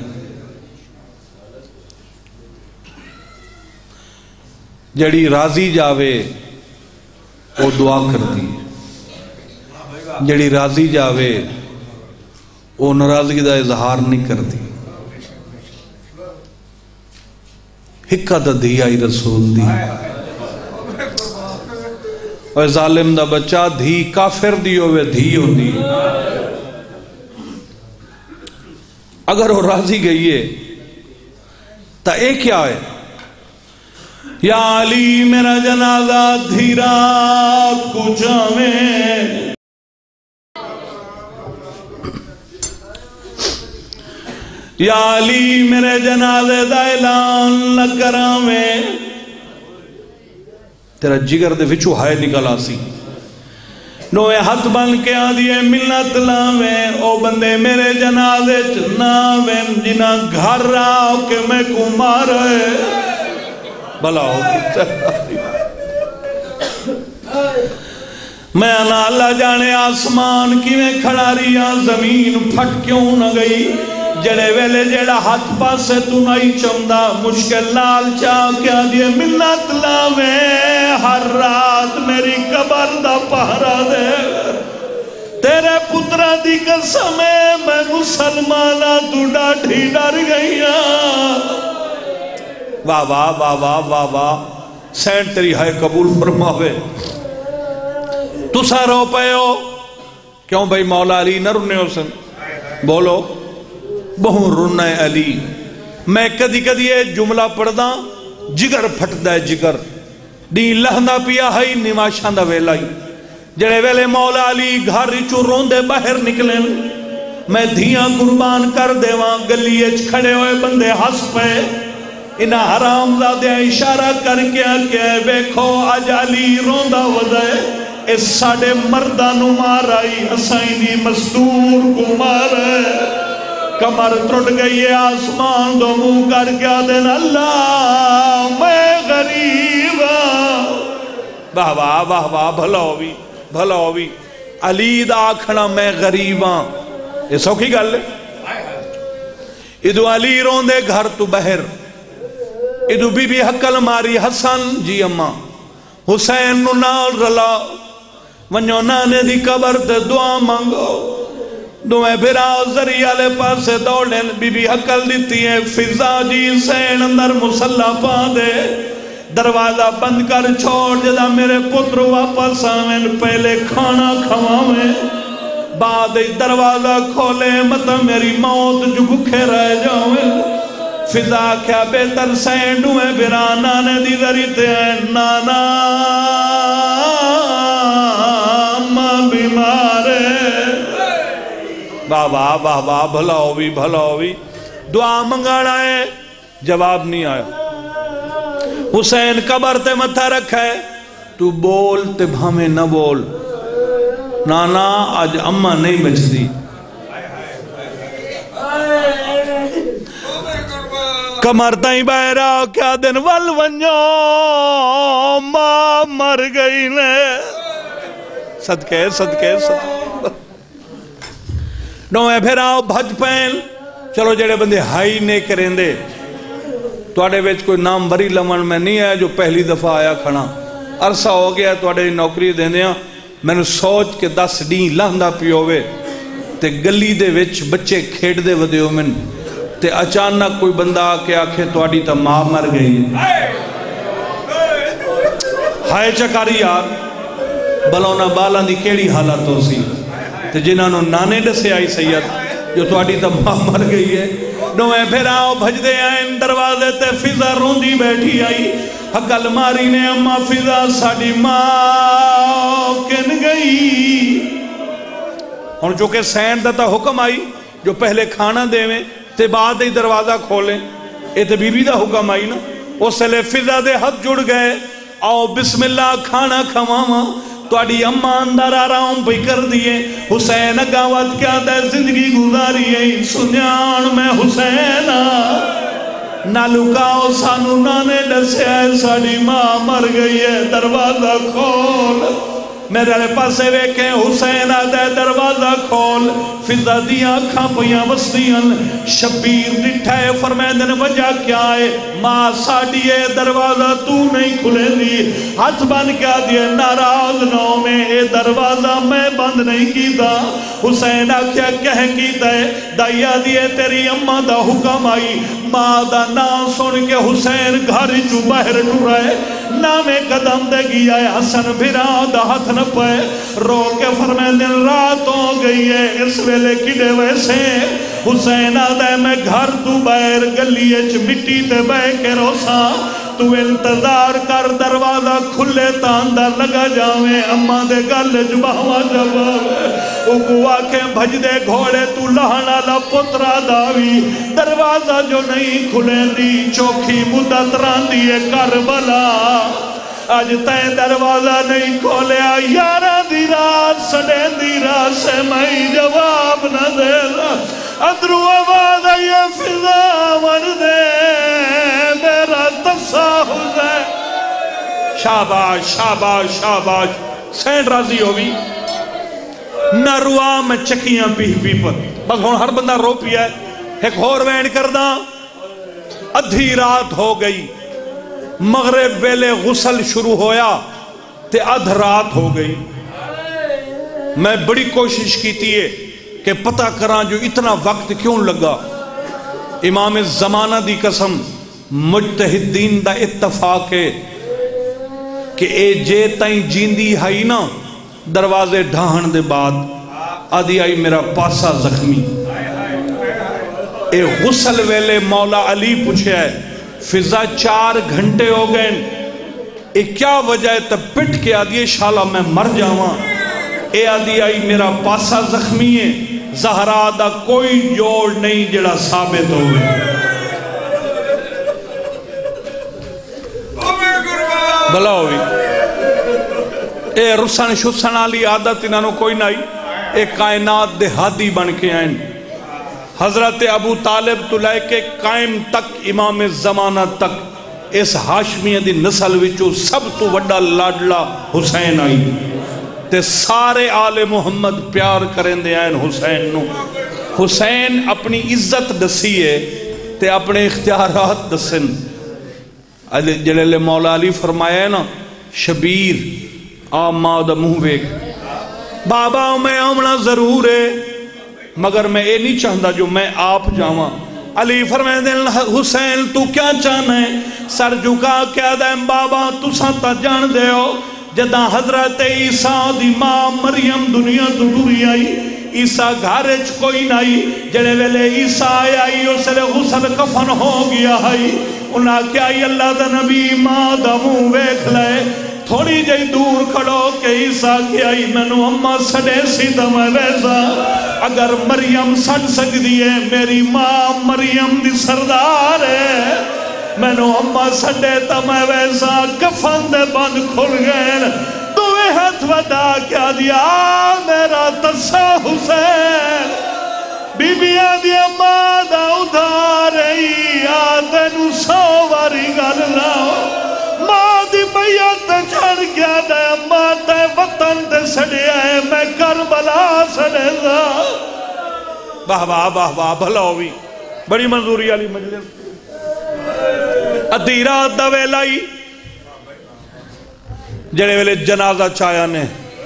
جڑی راضی جاوے وہ دعا کر دی جڑی راضی جاوے وہ ناراضگی دا اظہار نہیں کر دی ہکا دا دھی آئی رسول دی اور ظالم دا بچہ دھی کافر دی ہوئے دھی ہو دی اگر وہ راضی گئی ہے تا ایک کیا ہے یا علی میرا جنازہ دھیرا کچھا میں یا علی میرے جنازے دا اعلان نہ کراویں تیرا جگر دے وچو ہائے نکل آسی نوے ہاتھ بن کے آدھیے ملت لاویں او بندے میرے جنازے چناویں جنہ گھر راو کہ میں کو مارے بھلا ہو میں انا اللہ جانے آسمان کی میں کھڑا رہیا زمین پھٹ کیوں نہ گئی جڑے ویلے جڑا ہاتھ پاسے تو نہیں چمدا مشکل لال چاہ کیا دیے ملت لاویں ہر رات میری قبر دا پہرا دے تیرے پترہ دی قسم میں مسلمانہ تو ڈاڑھی ڈر گئیا واہ واہ واہ واہ واہ واہ سینٹ تیری ہائے قبول فرماوے تو سا رو پے ہو کیوں بھائی مولا علی نہ رنے ہو سن بولو بہن رنہ علی میں کدی کدی یہ جملہ پڑھ دا جگر پھٹ دا جگر دی لہنہ پیا ہائی نماشان دا ویلائی جڑے ویلے مولا علی گھر چو روندے باہر نکلیں میں دھیاں قربان کر دے وہاں گلیچ کھڑے ہوئے بندے ہس پہ انہا حرام زادے اشارہ کر کیا کہ بیکھو آج علی روندہ وزائے اس ساڑے مردانو مارائی اسائیں دی مزدور کو مارے کمر ٹوٹ گئی ہے آسمان دو منہ کر کیا دن اللہ میں غریب واہ واہ واہ واہ بھلا ہوئی علی دا آکھنا میں غریب ہاں یہ سوکھی گل ہے ادو علی روندے گھر تو بہر ادو بی بی حقل ماری حسن جی اماں حسین نو نال رلا ونجو نانے دی قبر تے دعا مانگو دوئے بھرا ذریعہ لے پاسے دوڑیں بی بی حقل دیتی ہے فضا جی سین اندر مسلح پا دے دروازہ بند کر چھوڑ جدا میرے پتر واپس آویں پہلے کھانا کھواویں بعد دروازہ کھولے مطا میری موت جو بھکھے رہ جاویں فضا کیا بہتر سین دوئے بھرا نانے دی ذریعتے ہیں نانا ماں بیمارے واہ واہ واہ واہ بھلا ہوئی دعا منگانا ہے جواب نہیں آیا حسین قبر تے متھا رکھا ہے تو بول تے بھامے نہ بول نانا آج اممہ نہیں بچ دی کمر تائیں بائرہ کیا دن والونجو ماں مر گئی نے صدقے نوے بھیراؤ بھج پین چلو جڑے بندے ہائی نے کریں دے توڑے ویچ کوئی نام بری لمن میں نہیں ہے جو پہلی دفعہ آیا کھنا عرصہ ہو گیا توڑے نوکری دیں دیا میں نے سوچ کے 10 دین لہندہ پیوے تے گلی دے ویچ بچے کھیڑ دے ودیو من تے اچانک کوئی بندہ آکے آکھے توڑی تا ماں مر گئی ہائے چکاری یار بلونا بالا دی کیڑی حالت ہو سی تے جنہاں نانے ڈسے آئی سید جو توڑی تا ماں مر گئی ہے نویں پھر آؤ بھج دے آئیں دروازے تے فضا روندی بیٹھی آئی حقل ماری نے اما فضا ساڑی ماں کن گئی اور جو کہ سین دتا حکم آئی جو پہلے کھانا دے میں تے بعد ہی دروازہ کھولیں اے تے بی بی دا حکم آئی نا اس لئے فضا دے ہاتھ جڑ گئے آؤ بسم اللہ کھانا کھواما توڑی اماں اندر آرام پہ کر دیئے حسین اگاوت کیا دے زندگی گزاری ہے سنیان میں حسین نہ لکاؤ سانو نانے ڈسے ہے ساڑی ماں مر گئی ہے دروازہ کھول میرے لئے پاسے ویکھیں حسین آدھے دروازہ کھول فضا دیا کھاں پہیاں وسطیاں شبیر ڈٹھائے فرمائے دن وجہ کیا ہے ماں ساڑیے دروازہ تو نہیں کھلے دی ہاتھ بند کیا دیئے ناراض نو میں اے دروازہ میں بند نہیں کی دا حسین آکھیا کہہ کی دے دائیا دیئے تیری اممہ دا حکم آئی ماں دا نام سن کے حسین گھر جو باہر ٹورائے نامے قدم دے گیا ہے حسن بھرا دا ہاتھ نہ پائے رو کے فرمائے دن رات ہو گئی ہے اس ویلے کڑے ویسے حسین آدھے میں گھر تو باہر گلی اچ مٹی تے بے کے روسا تو انتظار کر دروازہ کھلے تا اندر لگا جاویں اماں دے گل جباوا جب اگوا کے بھج دے گھوڑے تو لہنا لا پترا داوی دروازہ جو نہیں کھلے دی چوکھی مدت ران دیئے کربلا آج تین دروازہ نہیں کھولیا یارہ دی رات سڑے دی رات سے میں جواب نہ دے ادرو آواز یہ فضا وردے میرا تصاحب ہے شاباش شاباش شاباش سین راضی ہوگی نہ روا میں چکیاں پی پی پر بس ہون ہر بندہ رو پیا ہے ایک اور وین کردہ ادھی رات ہو گئی مغرب ویلے غسل شروع ہویا تے ادھ رات ہو گئی میں بڑی کوشش کی تھی کہ پتہ کران جو اتنا وقت کیوں لگا امام زمانہ دی قسم مجتہدین دا اتفاق ہے کہ اے جے تائیں جیندی ہائی نا دروازے ڈھاہن دے بعد آدھی آئی میرا پاسا زخمی اے غسل ویلے مولا علی پوچھے ہے فضا 4 گھنٹے ہو گئے اے کیا وجہ ہے تب پٹ کے آدھی شالا میں مر جاواں اے آدھی آئی میرا پاسا زخمی ہے زہرا دا کوئی جوڑ نہیں جڑا ثابت ہوئے بلا ہوئی اے رسن شسن آلی عادت انہوں کوئی نہیں اے کائنات دے ہادی بن کے آئیں حضرت ابو طالب تو لے کے قائم تک امام زمانہ تک اس ہاشمیہ دی نسل وچو سب تو وڈا لاڈلا حسین آئی تے سارے آل محمد پیار کریں دے آئین حسین نو حسین اپنی عزت دسیے تے اپنے اختیارات دسن جلال مولا علی فرمایا ہے نا شبیر آماں دا منہ بیک بابا میں آمنا ضرور ہے مگر میں اے نہیں چاہتا جو میں آپ جاواں علی فرمائے دن حسین تو کیا چاہنا ہے سر جھکا کیا دیں بابا تو سانتا جان دے ہو جدہ حضرت عیسیٰ دی ماں مریم دنیا تو ڈوری آئی عیسیٰ گھارج کوئی نہیں جڑے ویلے عیسیٰ آئی اس لئے غسل کفن ہو گیا ہے انہاں کیا اللہ دا نبی ماں دا منہ ویکھ لائے تھوڑی جائی دور کھڑو کہ عیسیٰ کی آئی منو اممہ سڑے سی دم ویزا اگر مریم سڑ سکتی ہے میری ماں مریم دی سردار ہے منو اممہ سڑے دم ویزا کفن دے بند کھل گئے دوے ہاتھ ودا کیا دیا میرا تسا حسین بی بی آدھی اممہ دا ادھار رہی آدھنو سواری گل لاؤ ماں دی بیعت چڑھ گیا دے ماں تے وطن تے سڑے آئے میں کربلا سڑے دا واہ واہ واہ واہ بھلا ہوئی بڑی منظوری والی مجلس ادھی رات دا ویلا ہی جڑے ویلے جنازہ چایا نے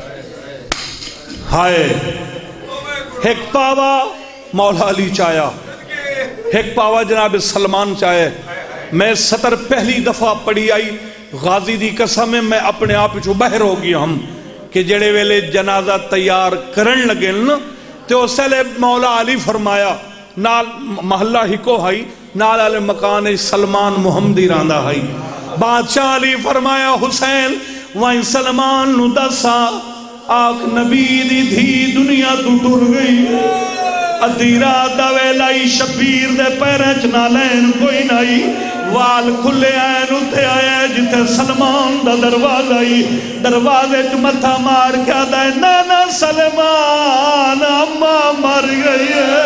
ہائے ایک پاوا مولا علی چایا ایک پاوا جناب سلمان چاہے میں سطر پہلی دفعہ پڑھی آئی غازی دی قسم میں اپنے آپ چو بہر ہو گیا ہم کہ جڑے ویلے جنازہ تیار کرن لگے تو اسے مولا علی فرمایا نال محلہ ہی کو ہائی نال علی مکان سلمان محمدی راندہ ہائی بادشاہ علی فرمایا حسین وائن سلمان نو دسا آک نبی دی دھی دنیا تو ٹر گئی ادھی رات دا ویلائی شبیر دے پیرچ نہ لین کوئی نائی وال کھلے آئے نوتے آئے جتے سلمان دا دروازے چ متھا مار کیا دائے نانا سلمان اما مر گئی ہے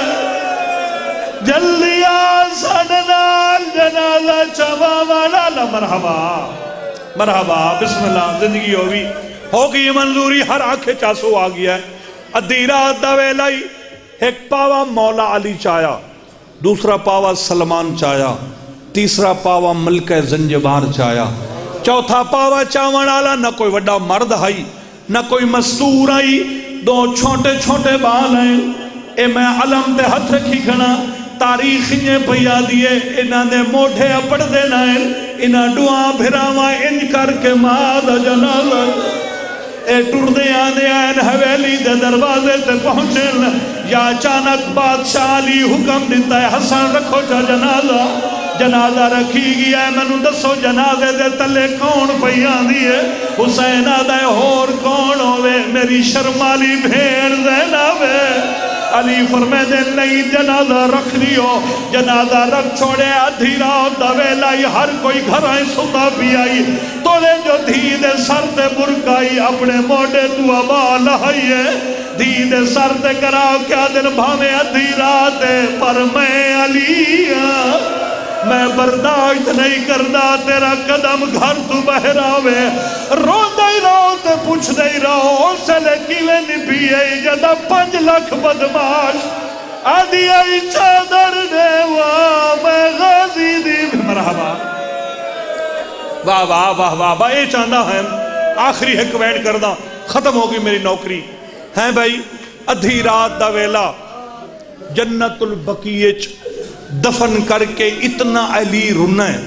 جلدی آسانال جنازہ چوا والا مرحبا بسم اللہ زندگی ہو گئی منظوری ہر آنکھیں چاسو آ گیا ہے ادھی رات دا ویلائی ایک پاوا مولا علی چایا دوسرا پاوا سلمان چایا تیسرا پاوا ملکہ زنجبار چایا چوتھا پاوا چاون آلا نہ کوئی وڈا مرد آئی نہ کوئی مستور آئی دو چھوٹے چھوٹے بال ہیں اے میں علم دے ہتھ رکھی کھنا تاریخ انہیں پیا دیئے انہاں دے موڑھے اپڑ دینا ہے انہاں دعا بھراواں ان کر کے ماد جنازہ اے ٹر دے آنے آئین حویلی دے دروازے تے پہنچے یا اچانک بادشاہ علی حکم دیتا ہے حسن رکھو جا جنازہ رکھی گیا ہے منو دسو جنازے دے تلے کون پیان دیئے حسین آدھائے اور کون ہوئے میری شرمالی بھیڑ زیناوے علی فرمائے دے نہیں جنازہ رکھ دیو جنازہ رکھ چھوڑے ادھی رات دا ویلائی ہر کوئی گھر آئی ستا پی آئی تولے جو دھی دے سر تے برکائی اپنے موڑے تو ابا لہائی ہے دھی دے سر تے کراؤ کیا دن بھامے ادھی رات پر میں علی میں برداشت نہیں کردا تیرا قدم گھر تو بہراوے رو دائی رہو تے پوچھ دائی رہو اسے لے کیوے نہیں پیئے جدہ 5 لاکھ بدماش آدھی آئی چادر دیوا میں غازی دی مرحبا واہ واہ واہ واہ واہ اے چاندہ ہے آخری ایک وینڈ کردہ ختم ہوگی میری نوکری ہیں بھائی ادھی رات دا ویلا جنت البقیچ دفن کر کے اتنا علی رونا ہے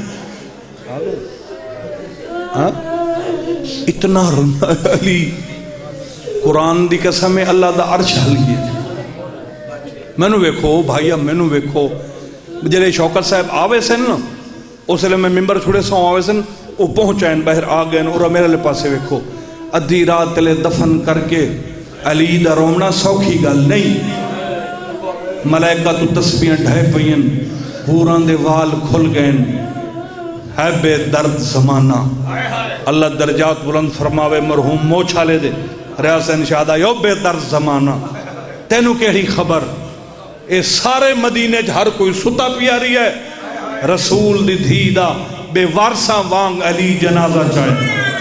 اتنا رونا ہے علی قرآن دی قسم ہے اللہ دا عرش حل گیا میں نو ویکھو بھائیہ میں نو ویکھو جلے شوکت صاحب آوے سن نا اس لئے میں ممبر چھوڑے ساں آوے سن وہ پہنچائیں بہر آگئے اور میرے لئے پاسے ویکھو ادھی رات تلے دفن کر کے علی دا رومنا سوکھی گل نہیں ملائکہ تو تسبیاں ڈھائے پئین حوران دے وال کھل گئن ہے بے درد زمانہ اللہ درجات بلند فرماوے مرحوم موچھا لے دے ریاسین شہدہ یو بے درد زمانہ تینو کہڑی خبر اے سارے مدینے ہر کوئی ستا پیا رہی ہے رسول دی دھی دا بے وارساں وانگ علی جنازہ چاہے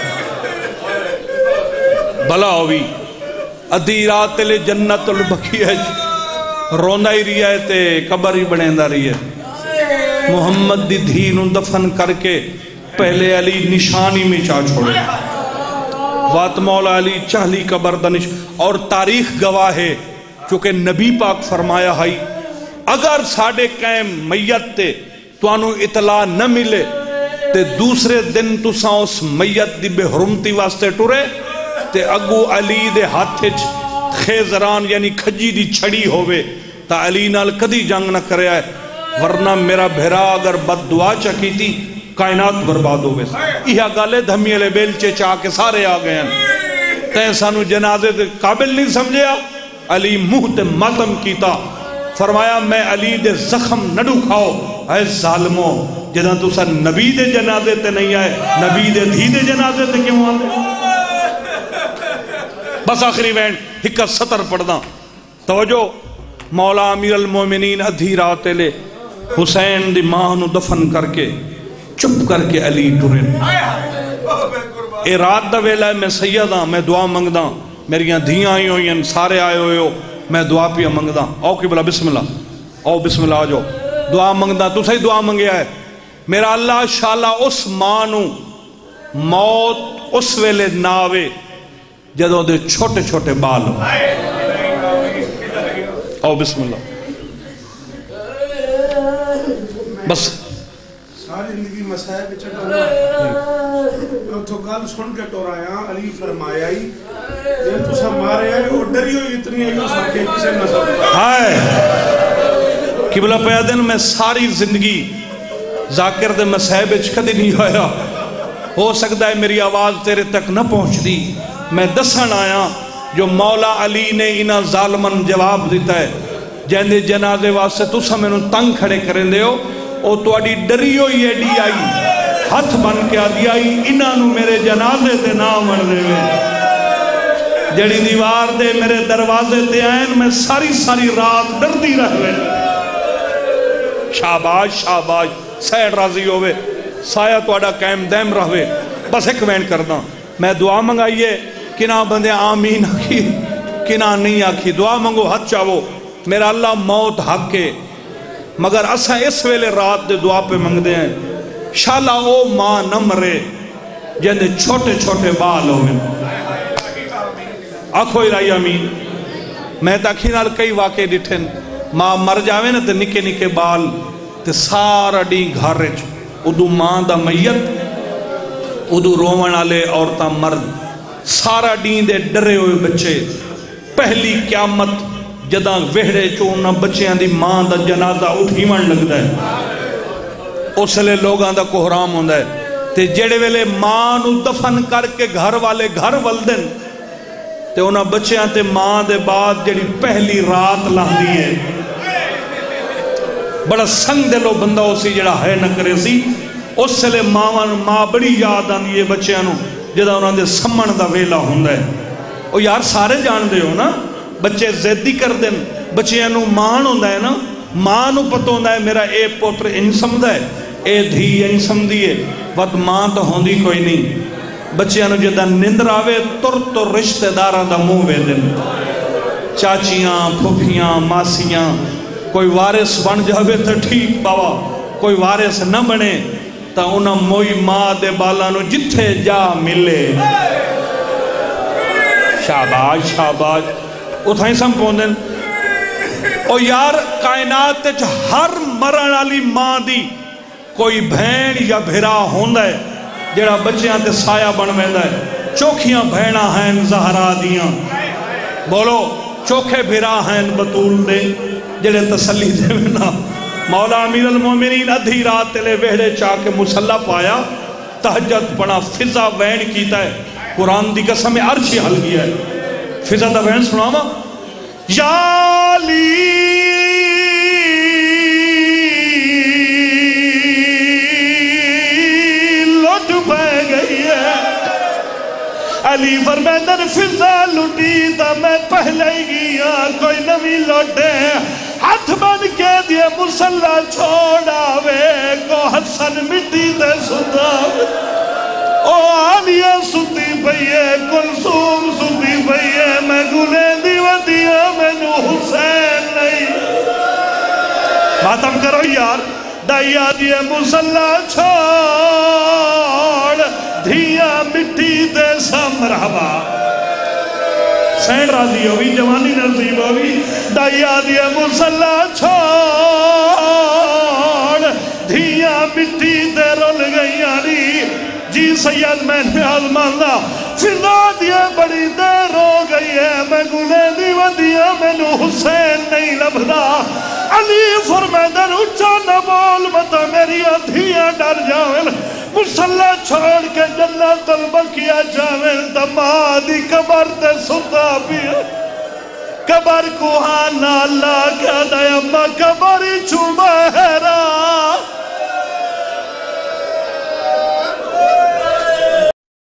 بلا ہوئی ادھی رات لے جنت البقیہ روندہ ہی رہی ہے تے قبر ہی بنیندہ رہی ہے محمد دی دھین دفن کر کے پہلے علی نشانی میں چاہ چھوڑے وات مولا علی چہلی قبر دنش اور تاریخ گواہ ہے چونکہ نبی پاک فرمایا ہے اگر ساڑھے قائم میت تے تو انو اطلاع نہ ملے تے دوسرے دن تو ساں اس میت دی بے حرمتی واسطے ٹورے تے اگو علی دے ہاتھے خیزران یعنی کھجی دی چھڑی ہوئے تا علی نال کدی جنگ نہ کرے آئے ورنہ میرا بھیرا اگر بد دعا چکی تھی کائنات برباد ہوئے یہ گالے دھمی علیہ بیلچے چاہ کے سارے آگئے ہیں تین سانو جنازے دے قابل نہیں سمجھیا علی منہ تے ماتم کیتا فرمایا میں علی دے زخم نڈو کھاؤ اے ظالموں جدہ تو سا نبی دے جنازے تے نہیں آئے نبی دے دھی دے جنازے تے کیوں آتے بس آخری وینڈ ہکا سطر پڑھنا توجہ مولا امیر المومنین ادھی رات لے حسین دی ماں نو دفن کر کے چپ کر کے علی ٹرین اے رات دا ویلا ہے میں سیدہ میں دعا منگدہ میریاں دھیاں آئی ہوئیں سارے آئے ہوئے ہو میں دعا پیا منگدہ آؤ قبلہ بسم اللہ آؤ بسم اللہ آجو دعا منگدا تو صحیح دعا منگیا ہے میرا اللہ شالا اس ماں نو موت اس ویلے ناوے جدوں دے چھوٹے چھوٹے بال ہو او بسم اللہ بس ساری زندگی مسائل پہ چٹورا تو کل سن کے ٹورایا علی فرمایا ہی یہ تو سب مارے ہیں اور ڈری ہوئی اتنی ہے سب کے کسے نہ سب ہائے قبلہ پیادن میں ساری زندگی ذاکر دے مسائب کدی نہیں ہویا ہو سکتا ہے میری آواز تیرے تک نہ پہنچ دی میں دسن آیا جو مولا علی نے انہا ظالمن جواب دیتا ہے جہندے جنازے واسطے تو سا میں تنگ کھڑے کریں دے ہو او تو اڈی ڈری ہوئی ایڈی آئی ہاتھ بن کے آدھی آئی انہا نو میرے جنازے تے نام مر دے ہوئے جڑی دیوار دے میرے دروازے تے آئین میں ساری رات ڈر دی رہے شاباش سیڈ راضی ہوئے سایہ تو اڈا قائم دیم رہے بس ایک وین کرنا میں دعا منگائیے کنا بندے آمین آکھی کنا نہیں آکھی دعا منگو حد چاہو میرا اللہ موت حق کے مگر اسا اس ویلے رات دے دعا پہ منگ دے ہیں شالا او ماں نہ مرے جہنے چھوٹے چھوٹے بال ہوئے آنکھو الہی آمین میں تاکھی نال کئی واقعے ڈٹھن ماں مر جاوے نا تے نکے نکے بال تے سارا ڈی گھر رچ ادو ماں دا میت ادو رومن آلے عورتاں مرد سارا ڈین دے ڈرے ہوئے بچے پہلی قیامت جداں وہڑے چونہ بچیاں دی ماں دا جنازہ اٹھیمن لگتا ہے اس لئے لوگاں دا کوہرام ہوندہ ہے تے جڑے ویلے ماں نو دفن کر کے گھر والے گھر والدن تے انہاں بچیاں تے ماں دے بعد جڑی پہلی رات لاندی ہے بڑا سنگ دلو بندہ اسی جڑا ہے نہ کرے سی اس سے لئے ماں بڑی یاد آن یہ بچیاں نو جدہ انہوں نے سمن دا ویلا ہوندہ ہے او یار سارے جان دے ہو نا بچے زیدی کر دیں بچیاں نو مان ہوندہ ہے نا ماں نو پتہ ہوندہ ہے میرا اے پوتر انسم دا ہے اے دھی انسم دیئے وقت ماں تو ہوندی کوئی نہیں بچیاں نو جدہ نندر آوے تو رشتہ دارہ دا منہ وے دیں چاچیاں پھوپیاں ماسیاں کوئی وارث بن جاوے تو ٹھیک بابا کوئی وارث نہ بنے تا انہاں موئی ماں دے بالانو جتھے جا ملے شاباش اتھائیں سم پوندن او یار کائنات تیچ ہر مرن علی ماں دی کوئی بھین یا بھرا ہوندہ ہے جڑا بچیاں تے سایہ بن ویندہ ہے چوکھیاں بھینا ہیں زہرا دیاں بولو چوکھے بھرا ہیں بطول دے جڑے تسلی دے وینا مولا امیر المومنین ادھی رات تلے وہڑے چاہ کے مسلح پایا تہجد پڑا فضا وین کیتا ہے قرآن دی قسم میں عرشی حل گیا ہے فضا دا وین سناوا یا علی لٹ پہ گئی ہے علی فرمیدن فضا لٹی تا میں پہلے گیا کوئی نوی لوٹے ہاتھ بن کے دیے مسلح چھوڑاوے کو حسن مٹی دے سداوے او آلیہ ستی پئیے کلثوم ستی پئیے میں گنے دیو دیا میں نو حسین نہیں ماتم کرو یار دائیا دیے مسلح چھوڑ دھیا مٹی دے سمرہبا سین راضی ہوئی جوانی نصیب ہوئی دائیا دیا مسلح چھوڑ دھیا مٹی دے رول گئی آنی جی سید میں نے آزماندہ فضا دیا بڑی دیر ہو گئی ہے میں گنے دیو دیا میں نو حسین نہیں لبدا علی فرمیدن اچھا نہ بول متا میری ادھیاں ڈر جاویں مسلح چھوڑ کے جنت البقیہ جاویں دمادی قبر تے ستا پیا قبر کوہانا اللہ کہہ دے اما قبر چھوڑا